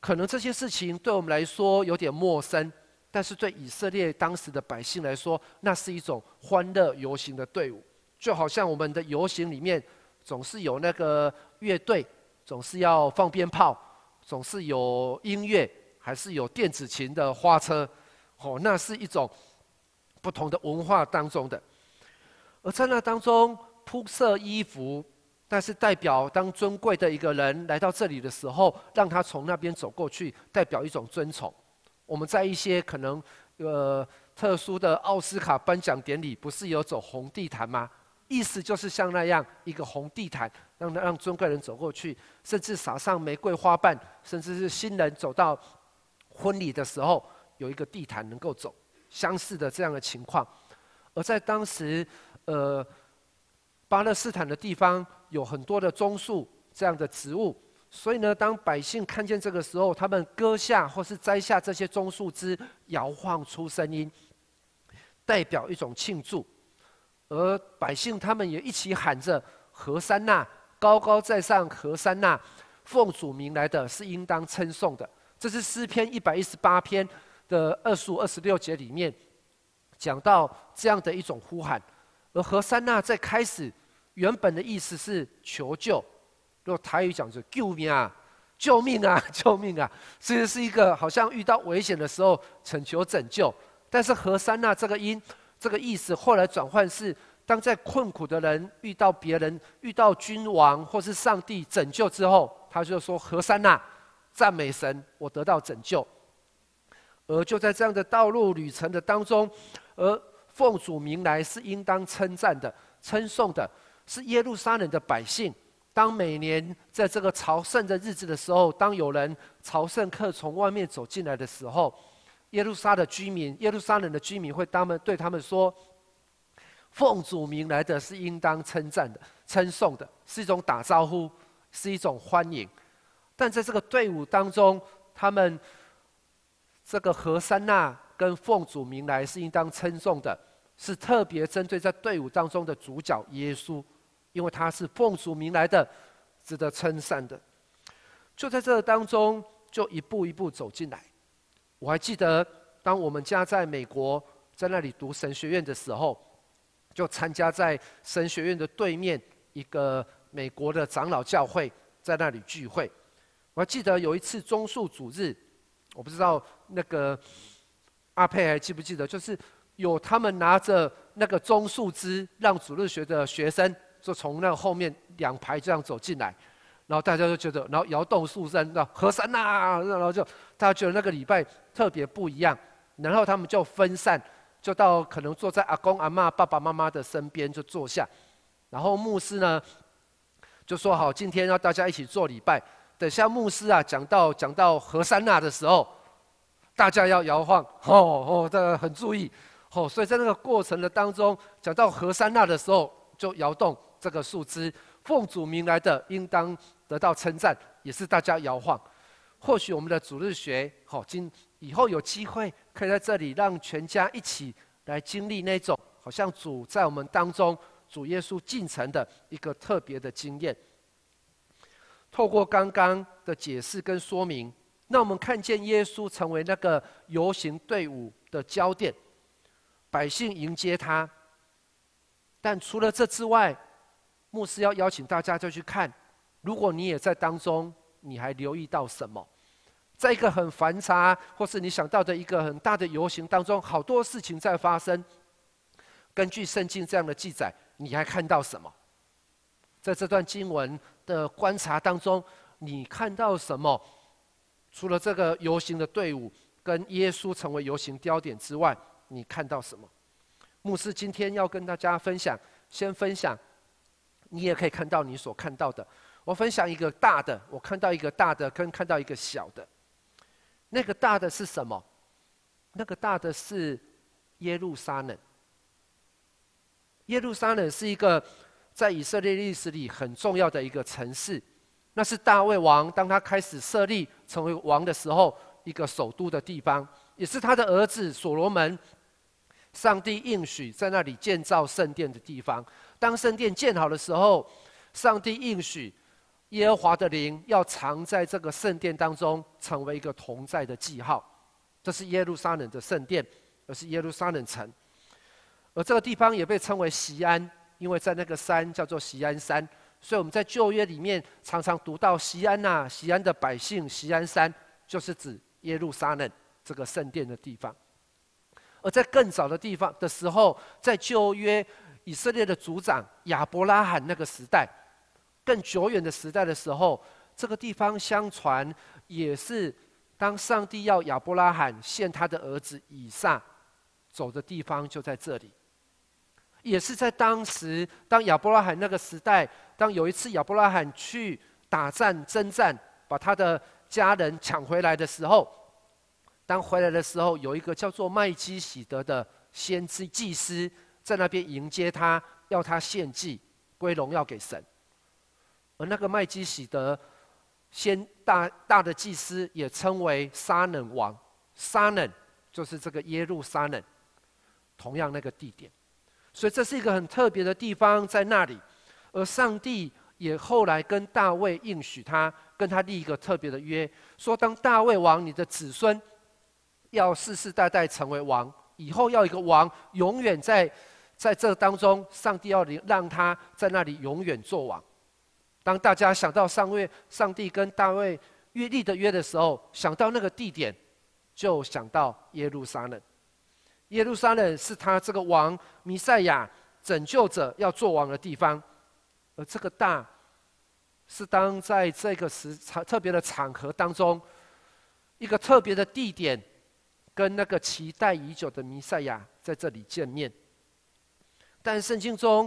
可能这些事情对我们来说有点陌生，但是对以色列当时的百姓来说，那是一种欢乐游行的队伍，就好像我们的游行里面总是有那个乐队，总是要放鞭炮，总是有音乐，还是有电子琴的花车，那是一种不同的文化当中的。而在那当中铺设衣服，但是代表当尊贵的一个人来到这里的时候，让他从那边走过去，代表一种尊崇。我们在一些可能特殊的奥斯卡颁奖典礼，不是有走红地毯吗？意思就是像那样一个红地毯，让尊贵人走过去，甚至撒上玫瑰花瓣，甚至是新人走到婚礼的时候，有一个地毯能够走，相似的这样的情况。而在当时，巴勒斯坦的地方有很多的棕树这样的植物，所以呢，当百姓看见这个时候，他们割下或是摘下这些棕树枝，摇晃出声音，代表一种庆祝。而百姓他们也一起喊着何珊那，高高在上何珊那，奉主名来的是应当称颂的。这是诗篇118篇的25、26节里面讲到这样的一种呼喊。而何珊那在开始原本的意思是求救，如果台语讲就救命啊，救命啊，救命啊，其实是一个好像遇到危险的时候请求拯救。但是何珊那这个音，这个意思后来转换是，当在困苦的人遇到别人、遇到君王或是上帝拯救之后，他就说何珊那，赞美神，我得到拯救。而就在这样的道路旅程的当中，而奉主名来是应当称赞的、称颂的，是耶路撒冷的百姓。当每年在这个朝圣的日子的时候，当有人朝圣客从外面走进来的时候，耶路撒冷的居民会对他们说，奉主名来的是应当称赞的、称颂的，是一种打招呼，是一种欢迎。但在这个队伍当中，他们这个何珊那跟奉主名来是应当称颂的，是特别针对在队伍当中的主角耶稣，因为他是奉主名来的，值得称赞的。就在这当中，就一步一步走进来。我还记得，当我们家在美国，在那里读神学院的时候，就参加在神学院的对面一个美国的长老教会，在那里聚会。我还记得有一次棕树主日，我不知道那个阿佩还记不记得，就是有他们拿着那个棕树枝，让主日学的学生就从那后面2排这样走进来，然后大家就觉得，然后摇动树身，何珊那，然后就大家觉得那个礼拜特别不一样，然后他们就分散，就到可能坐在阿公阿嬷、爸爸妈妈的身边就坐下，然后牧师呢就说好，今天要大家一起做礼拜。等下牧师啊讲到何珊那的时候，大家要摇晃，大家很注意，所以在那个过程的当中，讲到何珊那的时候，就摇动这个树枝，奉主名来的应当得到称赞，也是大家摇晃。或许我们的主日学，以后有机会可以在这里让全家一起来经历那种好像主在我们当中，主耶稣进城的一个特别的经验。透过刚刚的解释跟说明，那我们看见耶稣成为那个游行队伍的焦点，百姓迎接他。但除了这之外，牧师要邀请大家就去看，如果你也在当中，你还留意到什么？在一个很繁杂，或是你想到的一个很大的游行当中，好多事情在发生。根据圣经这样的记载，你还看到什么？在这段经文的观察当中，你看到什么？除了这个游行的队伍跟耶稣成为游行焦点之外，你看到什么？牧师今天要跟大家分享，先分享，你也可以看到你所看到的。我分享一个大的，我看到一个大的，跟看到一个小的。那个大的是什么？那个大的是耶路撒冷。耶路撒冷是一个在以色列历史里很重要的一个城市，那是大卫王当他开始设立成为王的时候，一个首都的地方，也是他的儿子所罗门，上帝应许在那里建造圣殿的地方。当圣殿建好的时候，上帝应许耶和华的灵要藏在这个圣殿当中，成为一个同在的记号。这是耶路撒冷的圣殿，而是耶路撒冷城。而这个地方也被称为锡安，因为在那个山叫做锡安山，所以我们在旧约里面常常读到锡安呐，锡安的百姓，锡安山，就是指耶路撒冷这个圣殿的地方。而在更早的地方的时候，在旧约以色列的族长亚伯拉罕那个时代，更久远的时代的时候，这个地方相传也是当上帝要亚伯拉罕献他的儿子以撒走的地方，就在这里。也是在当时，当亚伯拉罕那个时代，当有一次亚伯拉罕去打战征战，把他的家人抢回来的时候，当回来的时候，有一个叫做麦基洗德的先知祭司在那边迎接他，要他献祭，归荣耀给神。而那个麦基洗德大的祭司也称为撒冷王，撒冷就是这个耶路撒冷，同样那个地点。所以这是一个很特别的地方，在那里。而上帝也后来跟大卫应许他，跟他立一个特别的约，说当大卫王，你的子孙要世世代代成为王，以后要一个王永远在这当中，上帝要让他在那里永远做王。当大家想到上帝跟大卫立的约的时候，想到那个地点，就想到耶路撒冷。耶路撒冷是他这个王弥赛亚拯救者要做王的地方，而这个大是当在这个特别的场合当中，一个特别的地点，跟那个期待已久的弥赛亚在这里见面。但圣经中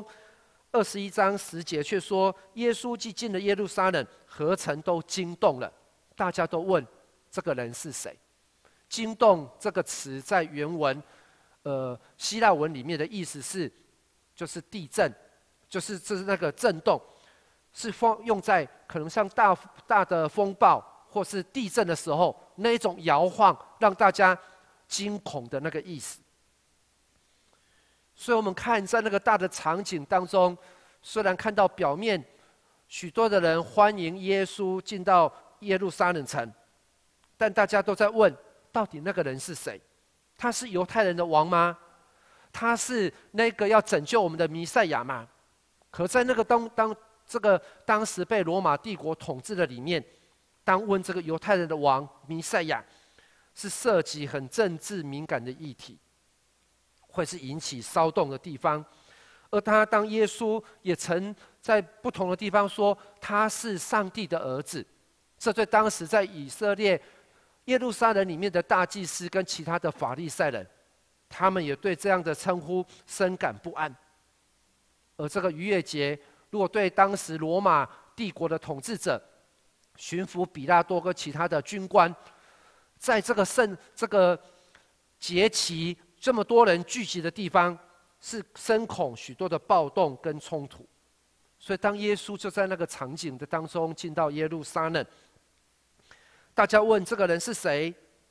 21章10节却说，耶稣既进了耶路撒冷，何城都惊动了，大家都问这个人是谁。惊动这个词在原文希腊文里面的意思是，就是地震，就是那个震动，是用在可能像大的风暴或是地震的时候那一种摇晃，让大家惊恐的那个意思。所以我们看在那个大的场景当中，虽然看到表面许多的人欢迎耶稣进到耶路撒冷城，但大家都在问，到底那个人是谁？他是犹太人的王吗？他是那个要拯救我们的弥赛亚吗？可在那个当时被罗马帝国统治的里面，当问这个犹太人的王弥赛亚，是涉及很政治敏感的议题，会是引起骚动的地方。而当耶稣也曾在不同的地方说他是上帝的儿子，这对当时在以色列耶路撒冷里面的大祭司跟其他的法利赛人，他们也对这样的称呼深感不安。而这个逾越节，如果对当时罗马帝国的统治者巡抚比拉多跟其他的军官，在这个节期这么多人聚集的地方，是深恐许多的暴动跟冲突。所以当耶稣就在那个场景的当中进到耶路撒冷，大家问这个人是谁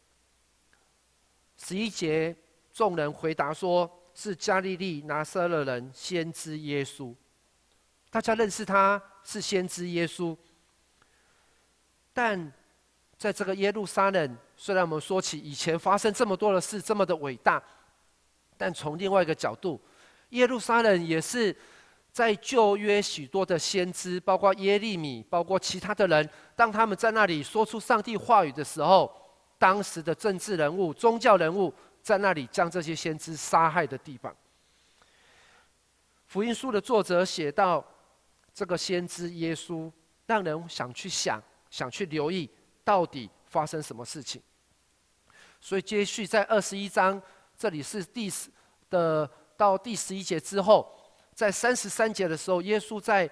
？11节，众人回答说，是加利利拿撒勒人先知耶稣。大家认识他是先知耶稣。但在这个耶路撒冷，虽然我们说起以前发生这么多的事，这么的伟大，但从另外一个角度，耶路撒冷也是在旧约许多的先知，包括耶利米，包括其他的人，当他们在那里说出上帝话语的时候，当时的政治人物、宗教人物在那里将这些先知杀害的地方。福音书的作者写到这个先知耶稣，让人想去留意到底发生什么事情。所以接续在21章，这里是到第11节之后，在33节的时候，耶稣在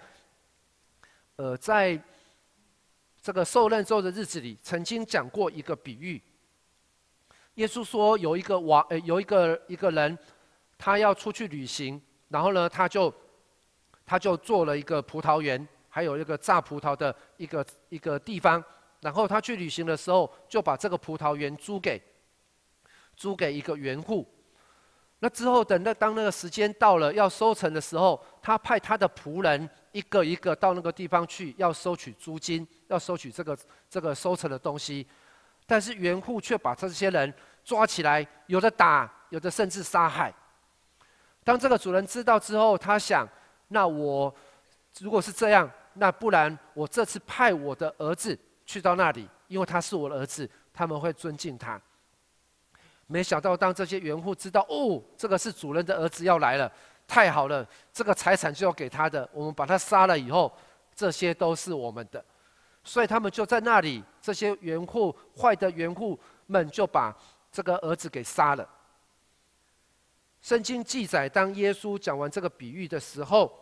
这个受任之后的日子里，曾经讲过一个比喻。耶稣说有一个人，他要出去旅行，然后呢，他就做了一个葡萄园，还有一个榨葡萄的一个地方。然后他去旅行的时候，就把这个葡萄园租给一个园户。那之后，当那个时间到了要收成的时候，他派他的仆人一个一个到那个地方去，要收取租金，要收取这个收成的东西。但是园户却把这些人抓起来，有的打，有的甚至杀害。当这个主人知道之后，他想：那我如果是这样，那不然我这次派我的儿子去到那里，因为他是我的儿子，他们会尊敬他。没想到，当这些园户知道，哦，这个是主人的儿子要来了，太好了，这个财产就要给他的，我们把他杀了以后，这些都是我们的。所以他们就在那里，这些园户，坏的园户们就把这个儿子给杀了。圣经记载，当耶稣讲完这个比喻的时候，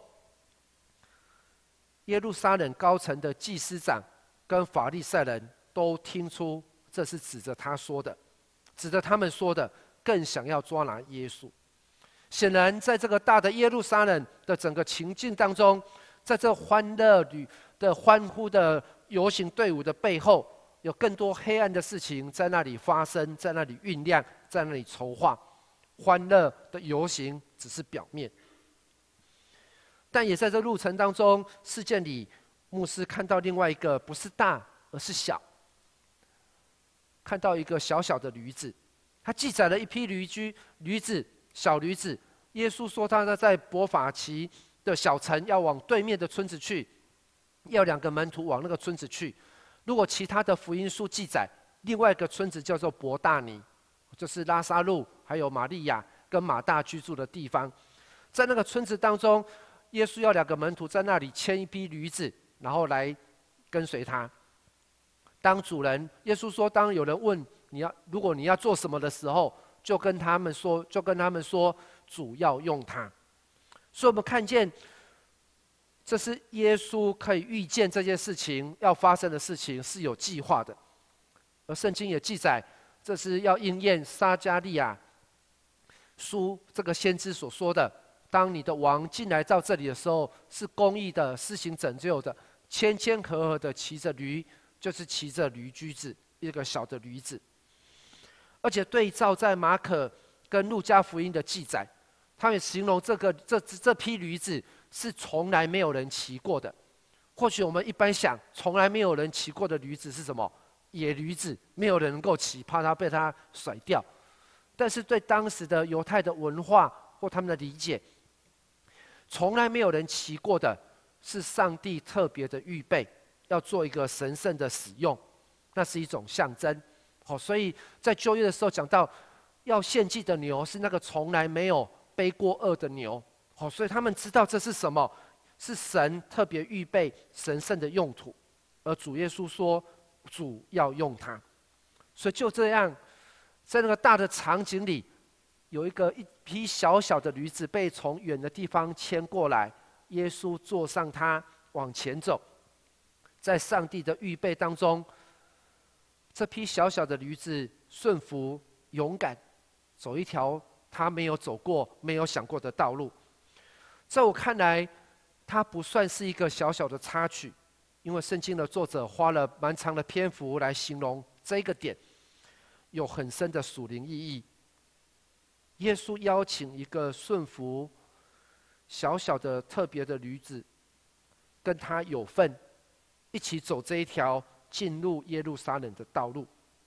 耶路撒冷高层的祭司长跟法利赛人都听出这是指着他说的，指着他们说的，更想要抓拿耶稣。显然，在这个大的耶路撒冷的整个情境当中，在这欢乐的欢呼的游行队伍的背后，有更多黑暗的事情在那里发生，在那里酝酿，在那里筹划。欢乐的游行只是表面，但也在这路程当中，事件里，牧师看到另外一个不是大，而是小。看到一个小小的驴子，他记载了一批驴子，小驴子。耶稣说他在伯法其的小城要往对面的村子去，要2个门徒往那个村子去。如果其他的福音书记载，另外一个村子叫做伯大尼，就是拉撒路还有玛利亚跟马大居住的地方。在那个村子当中，耶稣要2个门徒在那里牵一批驴子，然后来跟随他。当主人，耶稣说，当有人问如果你要做什么的时候，就跟他们说，主要用它。所以我们看见，这是耶稣可以预见这件事情要发生的事情是有计划的，而圣经也记载，这是要应验撒迦利亚书这个先知所说的：当你的王进来到这里的时候，是公义的，施行拯救的，谦谦和和的骑着驴，就是骑着驴驹子，一个小的驴子。而且对照在马可跟路加福音的记载，他们形容这批驴子是从来没有人骑过的。或许我们一般想，从来没有人骑过的驴子是什么？野驴子，没有人能够骑，怕它被它甩掉。但是对当时的犹太的文化或他们的理解，从来没有人骑过的，是上帝特别的预备，要做一个神圣的使用，那是一种象征。所以在旧约的时候讲到，要献祭的牛是那个从来没有背过恶的牛。所以他们知道这是什么，是神特别预备神圣的用途。而主耶稣说，主要用它。所以就这样，在那个大的场景里，有一批小小的驴子被从远的地方牵过来，耶稣坐上它往前走。在上帝的预备当中，这批小小的驴子顺服、勇敢，走一条他没有走过、没有想过的道路。在我看来，它不算是一个小小的插曲，因为圣经的作者花了蛮长的篇幅来形容这个点，有很深的属灵意义。耶稣邀请一个顺服、小小的特别的驴子，跟他有份，一起走这一条进入耶路撒冷的道路。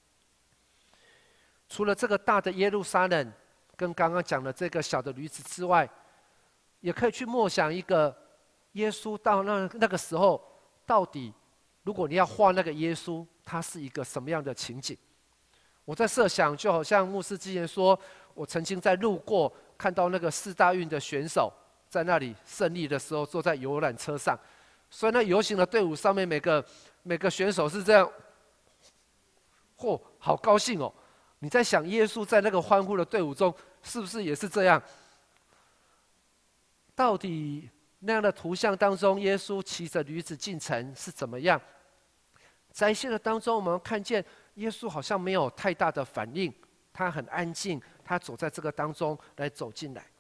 除了这个大的耶路撒冷，跟刚刚讲的这个小的驴子之外，也可以去默想一个耶稣到那个时候，到底如果你要画那个耶稣，他是一个什么样的情景？我在设想，就好像牧师之前说，我曾经在路过看到那个4大运的选手在那里胜利的时候，坐在游览车上，所以那游行的队伍上面每个选手是这样，好高兴哦！你在想耶稣在那个欢呼的队伍中，是不是也是这样？到底那样的图像当中，耶稣骑着驴子进城是怎么样？在现的当中，我们看见耶稣好像没有太大的反应，他很安静，他走在这个当中来走进来。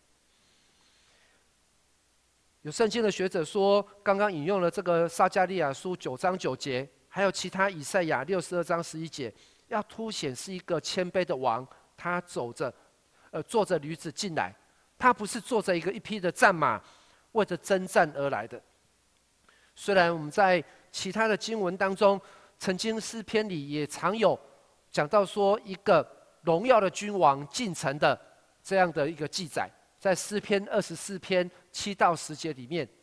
有圣经的学者说，刚刚引用了这个撒迦利亚书9章9节，还有其他以赛亚62章11节，要凸显是一个谦卑的王，他坐着驴子进来，他不是坐着一匹的战马，为着征战而来的。 虽然我们在其他的经文当中，曾经诗篇里也常有讲到说一个荣耀的君王进城的这样的一个记载，在诗篇24篇7到10节里面，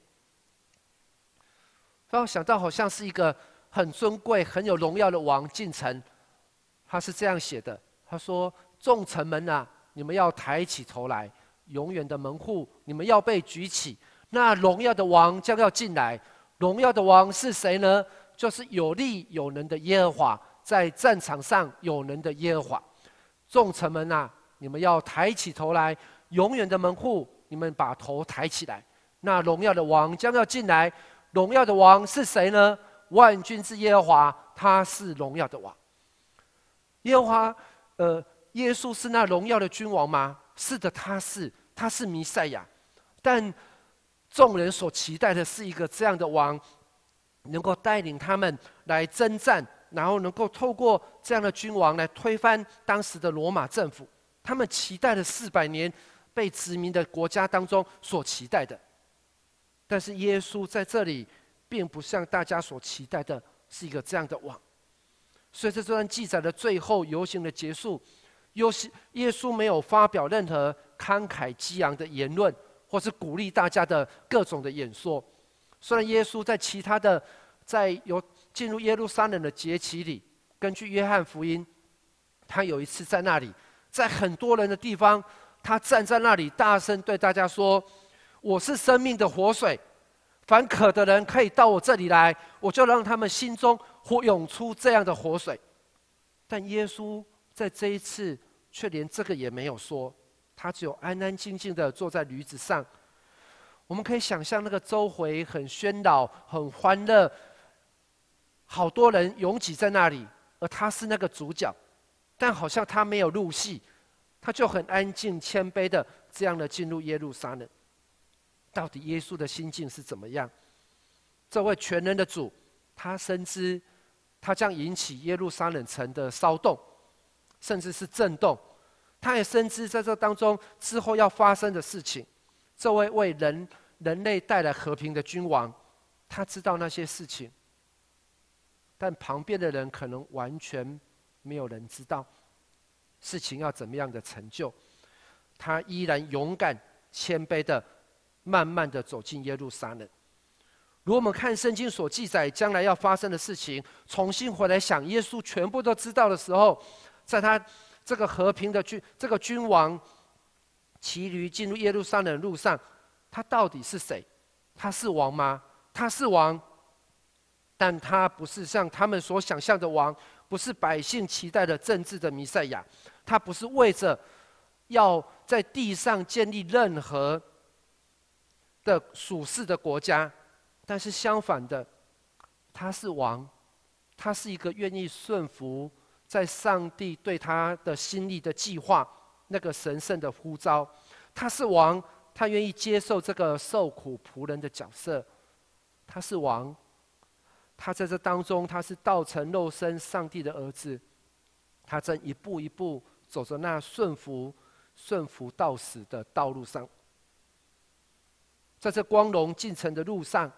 让我想到好像是一个很尊贵、很有荣耀的王进城。他是这样写的，他说：“众城门啊，你们要抬起头来；永远的门户，你们要被举起。那荣耀的王将要进来。荣耀的王是谁呢？就是有力有能的耶和华，在战场上有能的耶和华。众城门啊，你们要抬起头来；永远的门户，你们把头抬起来。那荣耀的王将要进来。荣耀的王是谁呢？万军之耶和华，他是荣耀的王。耶和华，耶稣是那荣耀的君王吗？是的，他是弥赛亚。但众人所期待的是一个这样的王，能够带领他们来征战，然后能够透过这样的君王来推翻当时的罗马政府。他们期待了400年被殖民的国家当中所期待的。但是耶稣在这里并不像大家所期待的是一个这样的王。随着这段记载的最后，游行的结束，耶稣没有发表任何慷慨激昂的言论，或是鼓励大家的各种的演说。虽然耶稣在其他的进入耶路撒冷的节期里，根据约翰福音，他有一次在那里，在很多人的地方，他站在那里大声对大家说：“我是生命的活水，凡渴的人可以到我这里来，我就让他们心中涌出这样的活水。”但耶稣在这一次却连这个也没有说，他只有安安静静的坐在驴子上。我们可以想象那个周围很喧闹、很欢乐，好多人拥挤在那里，而他是那个主角，但好像他没有入戏，他就很安静、谦卑的这样的进入耶路撒冷。到底耶稣的心境是怎么样？这位全能的主，他深知他将引起耶路撒冷城的骚动，甚至是震动。他也深知在这当中之后要发生的事情。这位为人类带来和平的君王，他知道那些事情，但旁边的人可能完全没有人知道事情要怎么样的成就。他依然勇敢、谦卑的慢慢的走进耶路撒冷。如果我们看圣经所记载将来要发生的事情，重新回来想耶稣全部都知道的时候，在他这个和平的这个君王骑驴进入耶路撒冷的路上，他到底是谁？他是王吗？他是王，但他不是像他们所想象的王，不是百姓期待的政治的弥赛亚，他不是为着要在地上建立任何的属世的国家，但是相反的，他是王，他是一个愿意顺服在上帝对他的心意的计划，那个神圣的呼召。他是王，他愿意接受这个受苦仆人的角色。他是王，他在这当中，他是道成肉身上帝的儿子，他正一步一步走着那顺服到死的道路上。在这光荣进城的路上，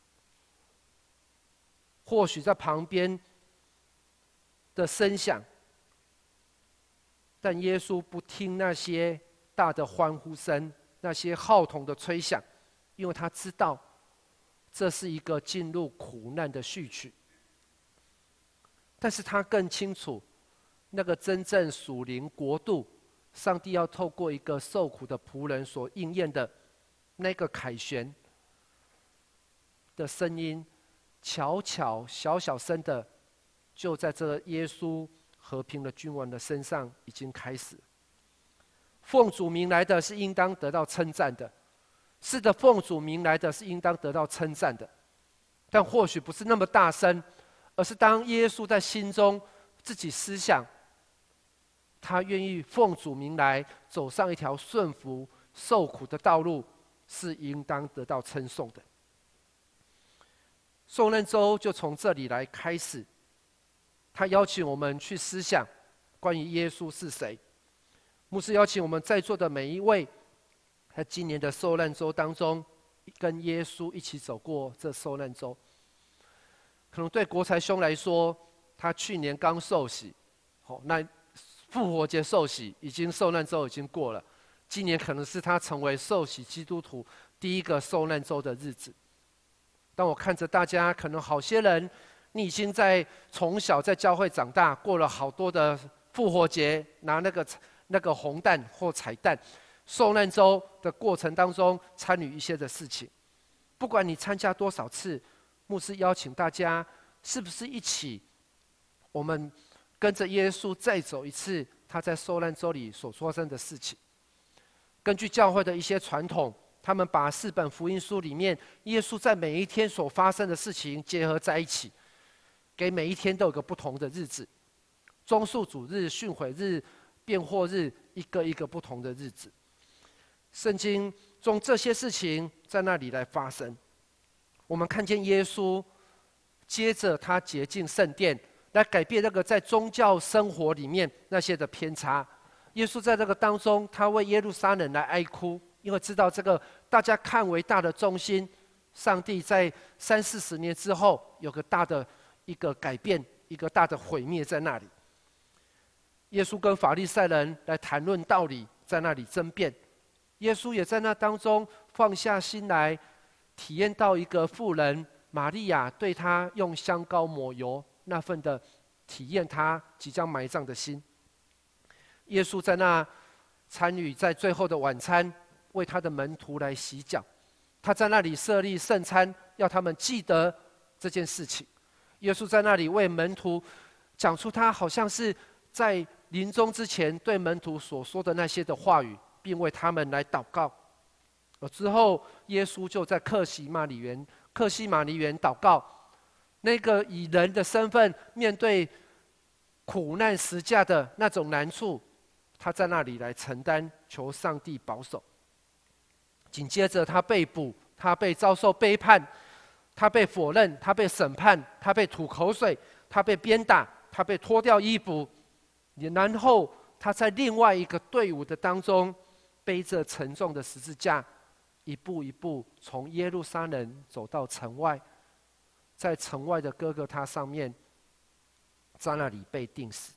或许在旁边的声响，但耶稣不听那些大的欢呼声，那些号筒的吹响，因为他知道这是一个进入苦难的序曲。但是他更清楚，那个真正属灵国度，上帝要透过一个受苦的仆人所应验的那个凯旋的声音，小声的，就在这耶稣和平的君王的身上已经开始。奉主名来的是应当得到称赞的，是的，奉主名来的是应当得到称赞的，但或许不是那么大声，而是当耶稣在心中自己思想，他愿意奉主名来走上一条顺服受苦的道路，是应当得到称颂的。受难周就从这里来开始，他邀请我们去思想关于耶稣是谁。牧师邀请我们在座的每一位，在今年的受难周当中， 跟耶稣一起走过这受难周。可能对国才兄来说，他去年刚受洗，那复活节受洗已经受难周已经过了，今年可能是他成为受洗基督徒第一个受难周的日子。当我看着大家，可能好些人，你已经从小在教会长大，过了好多的复活节，拿那个红蛋或彩蛋，受难周的过程当中参与一些的事情。不管你参加多少次，牧师邀请大家，是不是一起，我们跟着耶稣再走一次他在受难周里所发生的事情。根据教会的一些传统，他们把4本福音书里面耶稣在每一天所发生的事情结合在一起，给每一天都有个不同的日子，棕树主日、训诲日、变惑日，一个一个不同的日子。圣经中这些事情在那里来发生。我们看见耶稣接着他洁净圣殿，来改变那个在宗教生活里面那些的偏差。耶稣在这个当中，他为耶路撒冷来哀哭，因为知道这个大家看为大的中心，上帝在30-40年之后有个大的一个改变，一个大的毁灭在那里。耶稣跟法利赛人来谈论道理，在那里争辩。耶稣也在那当中放下心来，体验到一个妇人玛利亚对他用香膏抹油那份的体验，他即将埋葬的心。耶稣在那参与在最后的晚餐，为他的门徒来洗脚。他在那里设立圣餐，要他们记得这件事情。耶稣在那里为门徒讲出他好像是在临终之前对门徒所说的那些的话语，并为他们来祷告。而之后，耶稣就在客西马尼园祷告，那个以人的身份面对苦难十架的那种难处，他在那里来承担，求上帝保守。紧接着他被捕，他被遭受背叛，他被否认，他被审判，他被吐口水，他被鞭打，他被脱掉衣服，然后他在另外一个队伍的当中，背着沉重的十字架，一步一步从耶路撒冷走到城外，在城外的哥哥他上面，在那里被钉死。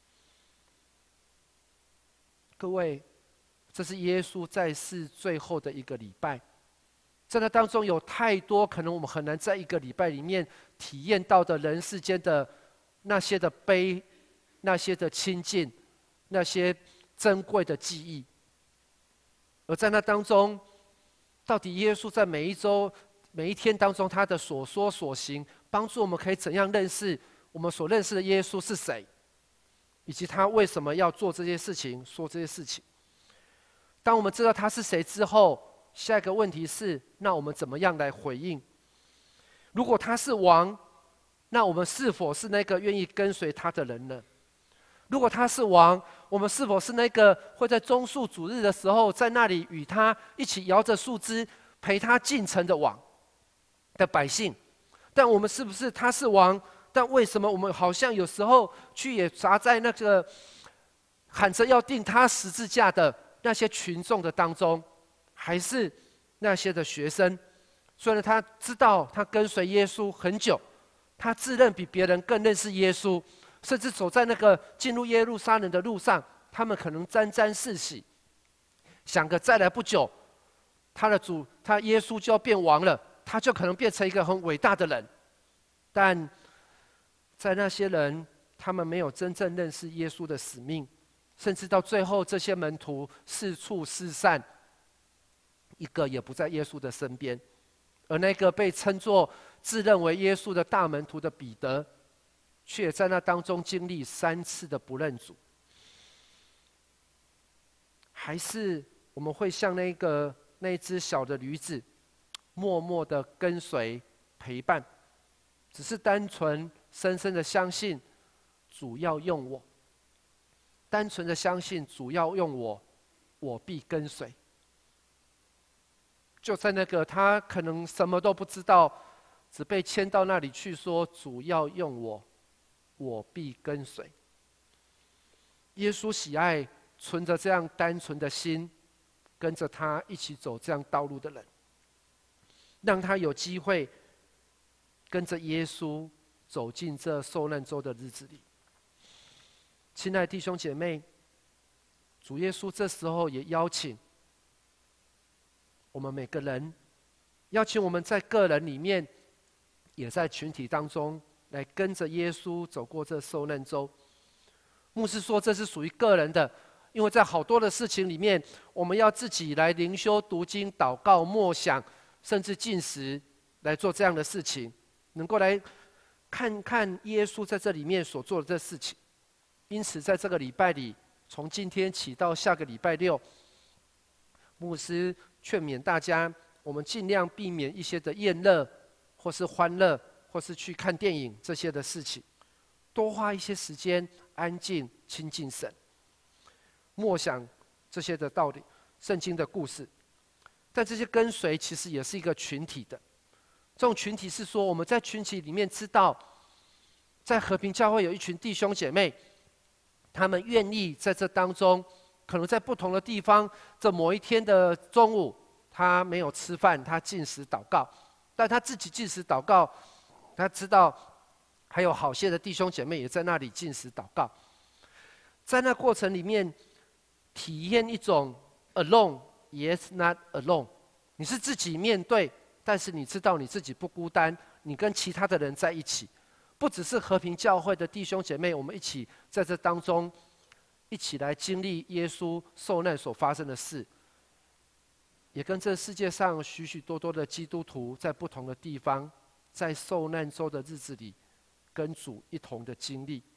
各位，这是耶稣在世最后的一个礼拜，在那当中有太多可能我们很难在一个礼拜里面体验到的人世间的那些的悲，那些的亲近，那些珍贵的记忆。而在那当中，到底耶稣在每一周、每一天当中他的所说所行，帮助我们可以怎样认识我们所认识的耶稣是谁，以及他为什么要做这些事情、说这些事情。当我们知道他是谁之后，下一个问题是：那我们怎么样来回应？如果他是王，那我们是否是那个愿意跟随他的人呢？如果他是王，我们是否是那个会在棕树主日的时候，在那里与他一起摇着树枝，陪他进城的王的百姓？但我们是不是他是王？但为什么我们好像有时候去也砸在那个喊着要钉他十字架的那些群众的当中，还是那些的学生？虽然他知道他跟随耶稣很久，他自认比别人更认识耶稣，甚至走在那个进入耶路撒冷的路上，他们可能沾沾自喜，想个再来不久，他耶稣就要变王了，他就可能变成一个很伟大的人。但在那些人，他们没有真正认识耶稣的使命，甚至到最后，这些门徒四处四散，一个也不在耶稣的身边。而那个被称作自认为耶稣的大门徒的彼得，却在那当中经历3次的不认主。还是我们会像那只小的驴子，默默的跟随陪伴，只是单纯深深的相信主要用我，单纯的相信主要用我，我必跟随。就在那个他可能什么都不知道，只被牵到那里去说主要用我，我必跟随。耶稣喜爱存着这样单纯的心，跟着他一起走这样道路的人。 让他有机会跟着耶稣走进这受难周的日子里。亲爱的弟兄姐妹，主耶稣这时候也邀请我们每个人，邀请我们在个人里面，也在群体当中来跟着耶稣走过这受难周。牧师说这是属于个人的，因为在好多的事情里面，我们要自己来灵修、读经、祷告、默想，甚至禁食来做这样的事情，能够来看看耶稣在这里面所做的这事情。因此在这个礼拜里，从今天起到下个礼拜六，牧师劝勉大家，我们尽量避免一些的宴乐，或是欢乐，或是去看电影这些的事情，多花一些时间安静亲近神，默想这些的道理、圣经的故事。但这些跟随其实也是一个群体的，这种群体是说我们在群体里面知道，在和平教会有一群弟兄姐妹，他们愿意在这当中，可能在不同的地方，这某一天的中午，他没有吃饭，他禁食祷告，但他自己禁食祷告，他知道还有好些的弟兄姐妹也在那里禁食祷告，在那过程里面，体验一种 alone yet not alone， 你是自己面对，但是你知道你自己不孤单，你跟其他的人在一起。不只是和平教会的弟兄姐妹，我们一起在这当中，一起来经历耶稣受难所发生的事，也跟这世界上许许多多的基督徒在不同的地方，在受难周的日子里，跟主一同的经历，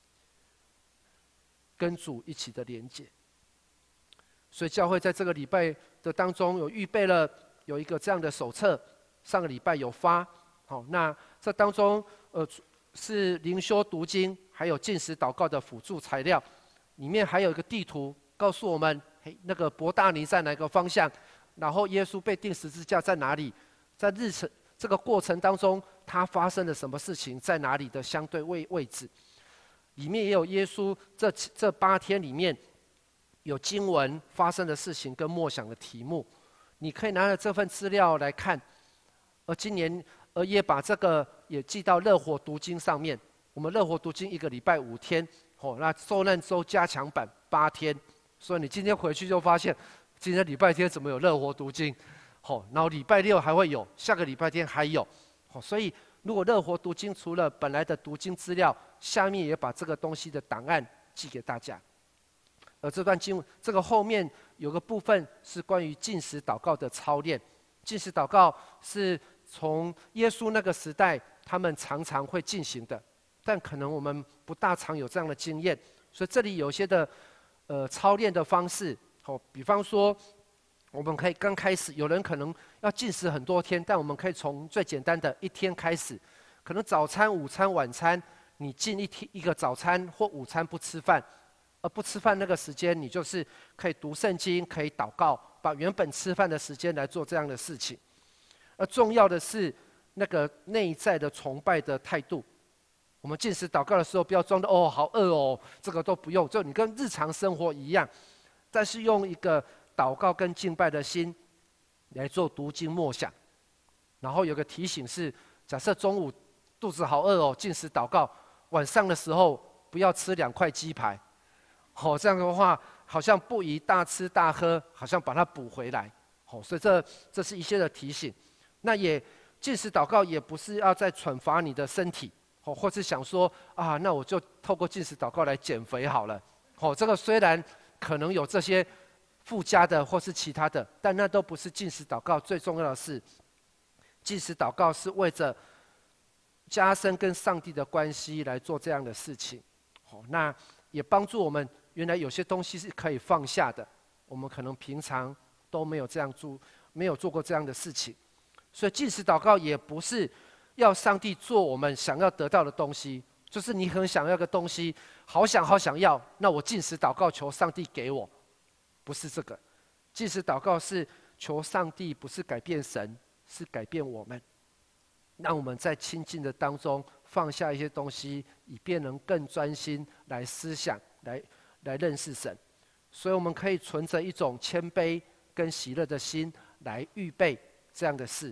跟主一起的连结。所以教会在这个礼拜的当中有预备了有一个这样的手册，上个礼拜有发。好，那这当中是灵修读经，还有禁食祷告的辅助材料，里面还有一个地图，告诉我们，那个伯大尼在哪个方向，然后耶稣被钉十字架在哪里，在这个过程当中，他发生了什么事情，在哪里的相对位置，里面也有耶稣这8天里面有经文发生的事情跟默想的题目，你可以拿着这份资料来看。而今年也把这个也寄到乐活读经上面。我们乐活读经1个礼拜5天，那受难周加强版8天。所以你今天回去就发现，今天礼拜天怎么有乐活读经？然后礼拜六还会有，下个礼拜天还有。所以如果乐活读经除了本来的读经资料，下面也把这个东西的档案寄给大家。而这段经文，这个后面有个部分是关于禁食祷告的操练。禁食祷告是从耶稣那个时代，他们常常会进行的，但可能我们不大常有这样的经验，所以这里有些的操练的方式，比方说，我们可以刚开始，有人可能要禁食很多天，但我们可以从最简单的1天开始，可能早餐、午餐、晚餐，你禁一个早餐或午餐不吃饭，而不吃饭那个时间，你就是可以读圣经，可以祷告，把原本吃饭的时间来做这样的事情。而重要的是那个内在的崇拜的态度。我们禁食祷告的时候，不要装的好饿哦，这个都不用，就你跟日常生活一样，但是用一个祷告跟敬拜的心来做读经默想。然后有个提醒是，假设中午肚子好饿哦，禁食祷告，晚上的时候不要吃2块鸡排，这样的话好像不宜大吃大喝，好像把它补回来。所以这是一些的提醒。那也禁食祷告也不是要再惩罚你的身体，或是想说那我就透过禁食祷告来减肥好了。这个虽然可能有这些附加的或是其他的，但那都不是禁食祷告最重要的是。禁食祷告是为着加深跟上帝的关系来做这样的事情。那也帮助我们，原来有些东西是可以放下的，我们可能平常都没有做过这样的事情。所以禁食祷告也不是要上帝做我们想要得到的东西，就是你很想要个东西，好想要，那我禁食祷告求上帝给我，不是这个。禁食祷告是求上帝不是改变神，是改变我们，让我们在亲近的当中放下一些东西，以便能更专心来思想，来认识神。所以我们可以存着一种谦卑跟喜乐的心来预备这样的事。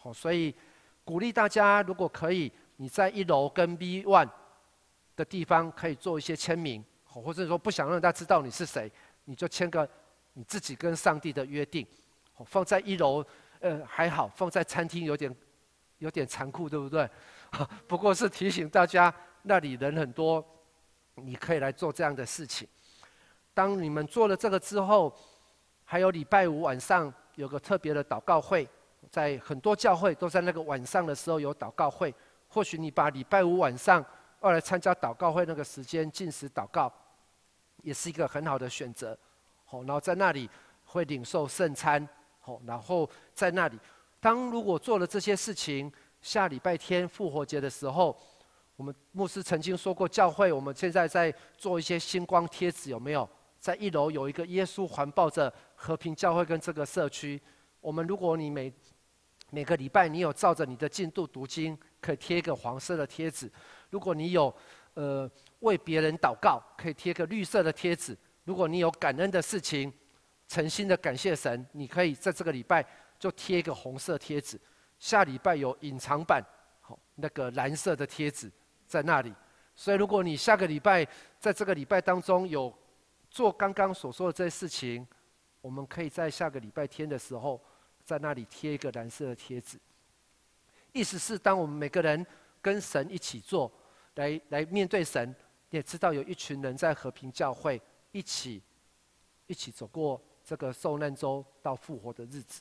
所以鼓励大家，如果可以，你在1楼跟 B1 的地方可以做一些签名，或者说不想让大家知道你是谁，你就签个你自己跟上帝的约定。放在1楼，还好；放在餐厅有点残酷，对不对？不过是提醒大家，那里人很多，你可以来做这样的事情。当你们做了这个之后，还有礼拜5晚上有个特别的祷告会，在很多教会都在那个晚上的时候有祷告会。或许你把礼拜5晚上要来参加祷告会那个时间禁食祷告，也是一个很好的选择。然后在那里会领受圣餐，然后在那里，如果做了这些事情，下礼拜天复活节的时候，我们牧师曾经说过，教会我们现在在做一些星光贴纸，有没有？在1楼有一个耶稣环抱着和平教会跟这个社区。我们如果你每个礼拜你有照着你的进度读经，可以贴一个黄色的贴纸；如果你有为别人祷告，可以贴个绿色的贴纸；如果你有感恩的事情，诚心的感谢神，你可以在这个礼拜就贴一个红色贴纸。下礼拜有隐藏版，那个蓝色的贴纸在那里。所以如果你下个礼拜在这个礼拜当中有做刚刚所说的这些事情，我们可以在下个礼拜天的时候，在那里贴一个蓝色的贴纸。意思是，当我们每个人跟神一起做，来面对神，你也知道有一群人在和平教会一起走过这个受难周到复活的日子。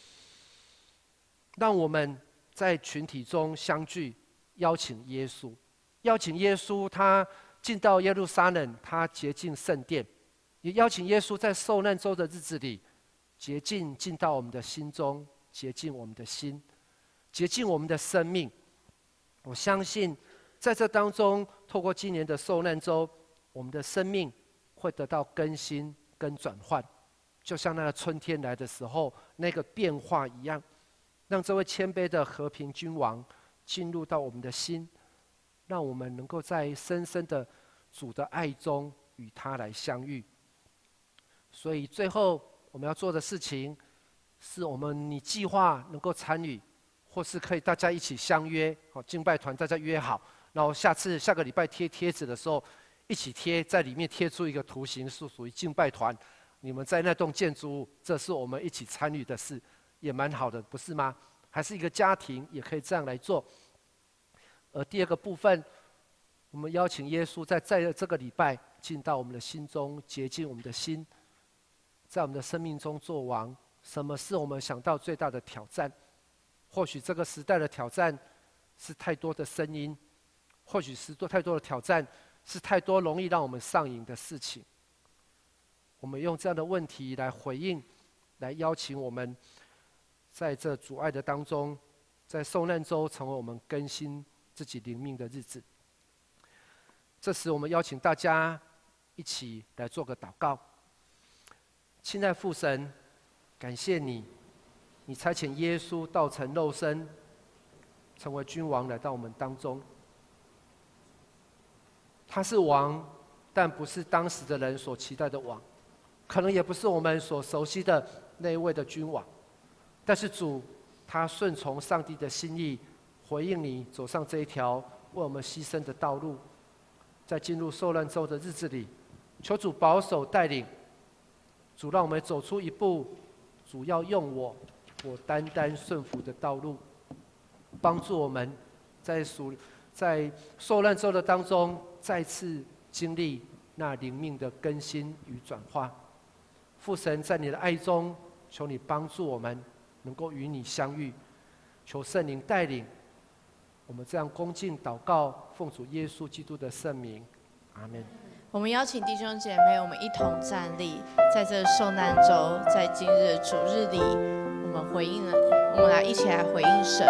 让我们在群体中相聚，邀请耶稣，他进到耶路撒冷，他洁净圣殿，也邀请耶稣在受难周的日子里，进到我们的心中，洁净我们的心，洁净我们的生命。我相信，在这当中，透过今年的受难周，我们的生命会得到更新跟转换，就像那个春天来的时候那个变化一样。让这位谦卑的和平君王进入到我们的心，让我们能够在深深的主的爱中与他来相遇。所以最后我们要做的事情，是你计划能够参与，或是可以大家一起相约，敬拜团大家约好，然后下个礼拜贴贴纸的时候，一起贴，在里面贴出一个图形，是属于敬拜团。你们在那栋建筑物，这是我们一起参与的事。也蛮好的，不是吗？还是一个家庭也可以这样来做。而第二个部分，我们邀请耶稣在这个礼拜进到我们的心中，洁净我们的心，在我们的生命中做王。什么是我们想到最大的挑战？或许这个时代的挑战是太多的声音，或许是太多的挑战是太多容易让我们上瘾的事情。我们用这样的问题来回应，来邀请我们在这主爱的当中，在受难周成为我们更新自己灵命的日子。这时我们邀请大家一起来做个祷告。亲爱父神，感谢你，你差遣耶稣道成肉身，成为君王来到我们当中。他是王，但不是当时的人所期待的王，可能也不是我们所熟悉的那一位的君王。但是主，他顺从上帝的心意，回应你走上这一条为我们牺牲的道路。在进入受难周的日子里，求主保守带领，主让我们走出一步，主要用我单单顺服的道路，帮助我们在受难周的当中，再次经历那灵命的更新与转化。父神，在你的爱中，求你帮助我们能够与你相遇，求圣灵带领我们这样恭敬祷告，奉主耶稣基督的圣名，阿们。 我们邀请弟兄姐妹，我们一同站立，在这受难周，在今日主日里，我们来一起来回应神。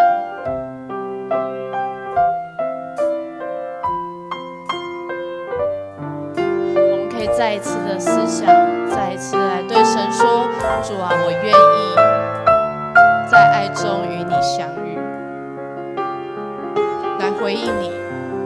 我们可以再一次的思想，再一次来对神说：主啊，我愿意在爱中与你相遇，来回应你。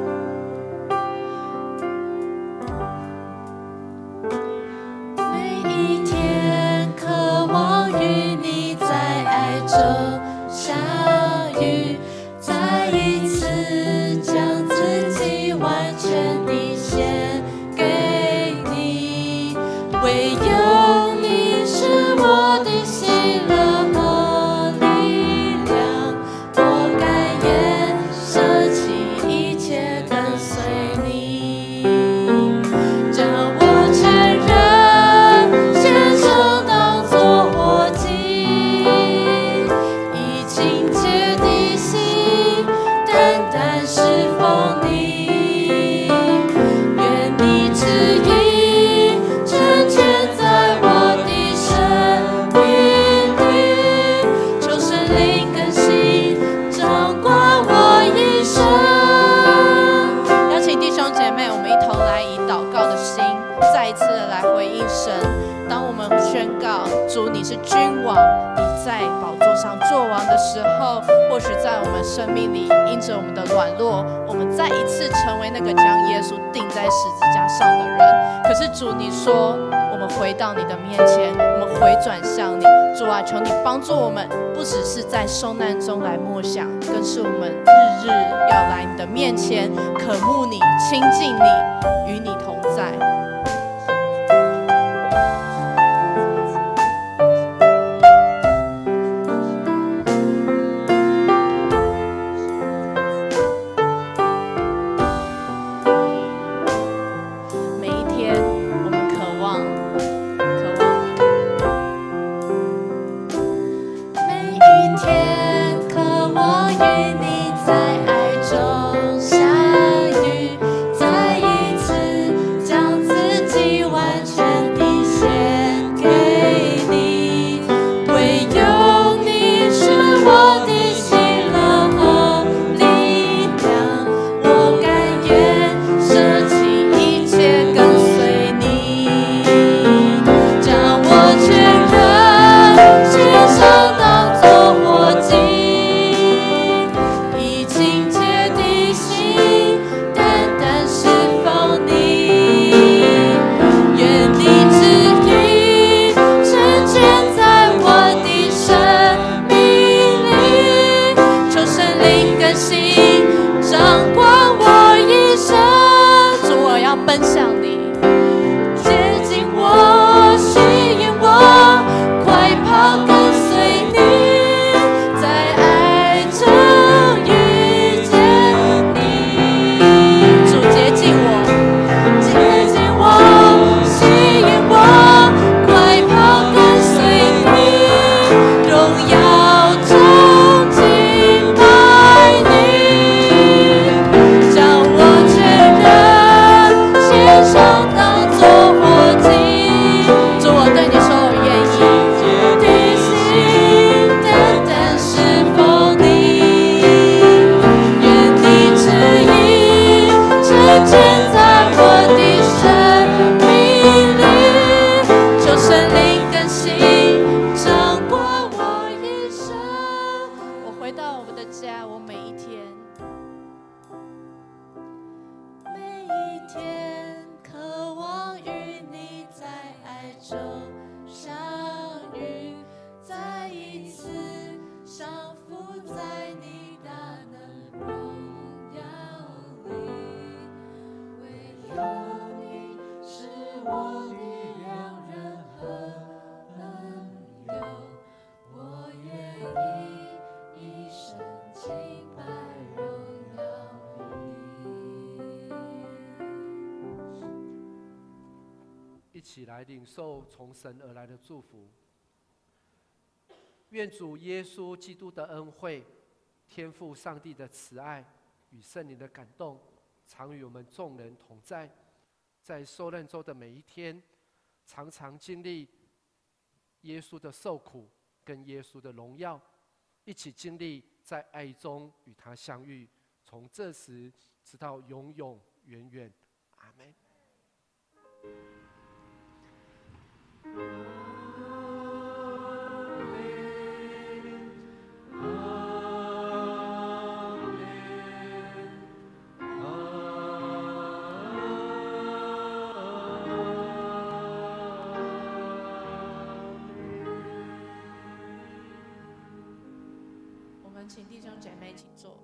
每一天渴望与你在爱中相遇，再一次将自己完全地献给你。唯有你是我的喜乐和力量，我甘愿舍弃一切跟随你。将我全人献上当作活祭，以清洁的心单单侍奉你。愿你旨意成全在我的生命里，求圣灵更新掌管我一生。 邀请弟兄姐妹，我们一同来以祷告的心，再一次的来回应神。当我们宣告主你是君王，你在宝座上作王的时候，或许在我们生命里因着我们的软弱，我们再一次成为那个将耶稣钉在十字架上的人。可是主你说，我们回到你的面前，我们回转向你。主啊，求你帮助我们，不只是在受难中来默想，更是我们日日要来你的面前，渴慕你，亲近你，与你同在。每一天，我们渴望你。 每一天渴望与你在爱中相遇，再一次将自己完全地献给你。唯有你是我的喜乐和力量，我甘愿舍弃一切跟随你。将我全人献上当作活祭，以清洁的心单单侍奉你。愿你旨意成全在我的生命里，求圣灵更新掌管我一生。 主，我要奔向你。 接近我，吸引我，快跑跟随你，在爱中遇见你。 主，接近我。 接近我，吸引我，快跑跟随你，荣耀中敬拜你。将我全人献上当作活祭， 主，我对你说，我愿意。 的心单单侍奉你。愿你旨意成全在我的生命里，求圣灵更新掌管我一生。 我回到我们的家，我每一天。 每一天渴望与你在爱中相遇，再一次降服在你大能荣耀里。唯有你是我的良人和朋友，我愿意一生敬拜荣耀你。 一起来领受从神而来的祝福。愿主耶稣基督的恩惠、天父上帝的慈爱与圣灵的感动，常与我们众人同在。在受难周的每一天，常常经历耶稣的受苦跟耶稣的荣耀，一起经历在爱中与他相遇，从这时直到永永远远。阿们。 们请弟兄姐妹请坐。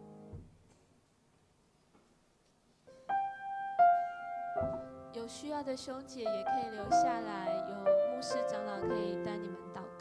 有需要的兄姐也可以留下来，有牧师长老可以带你们祷告。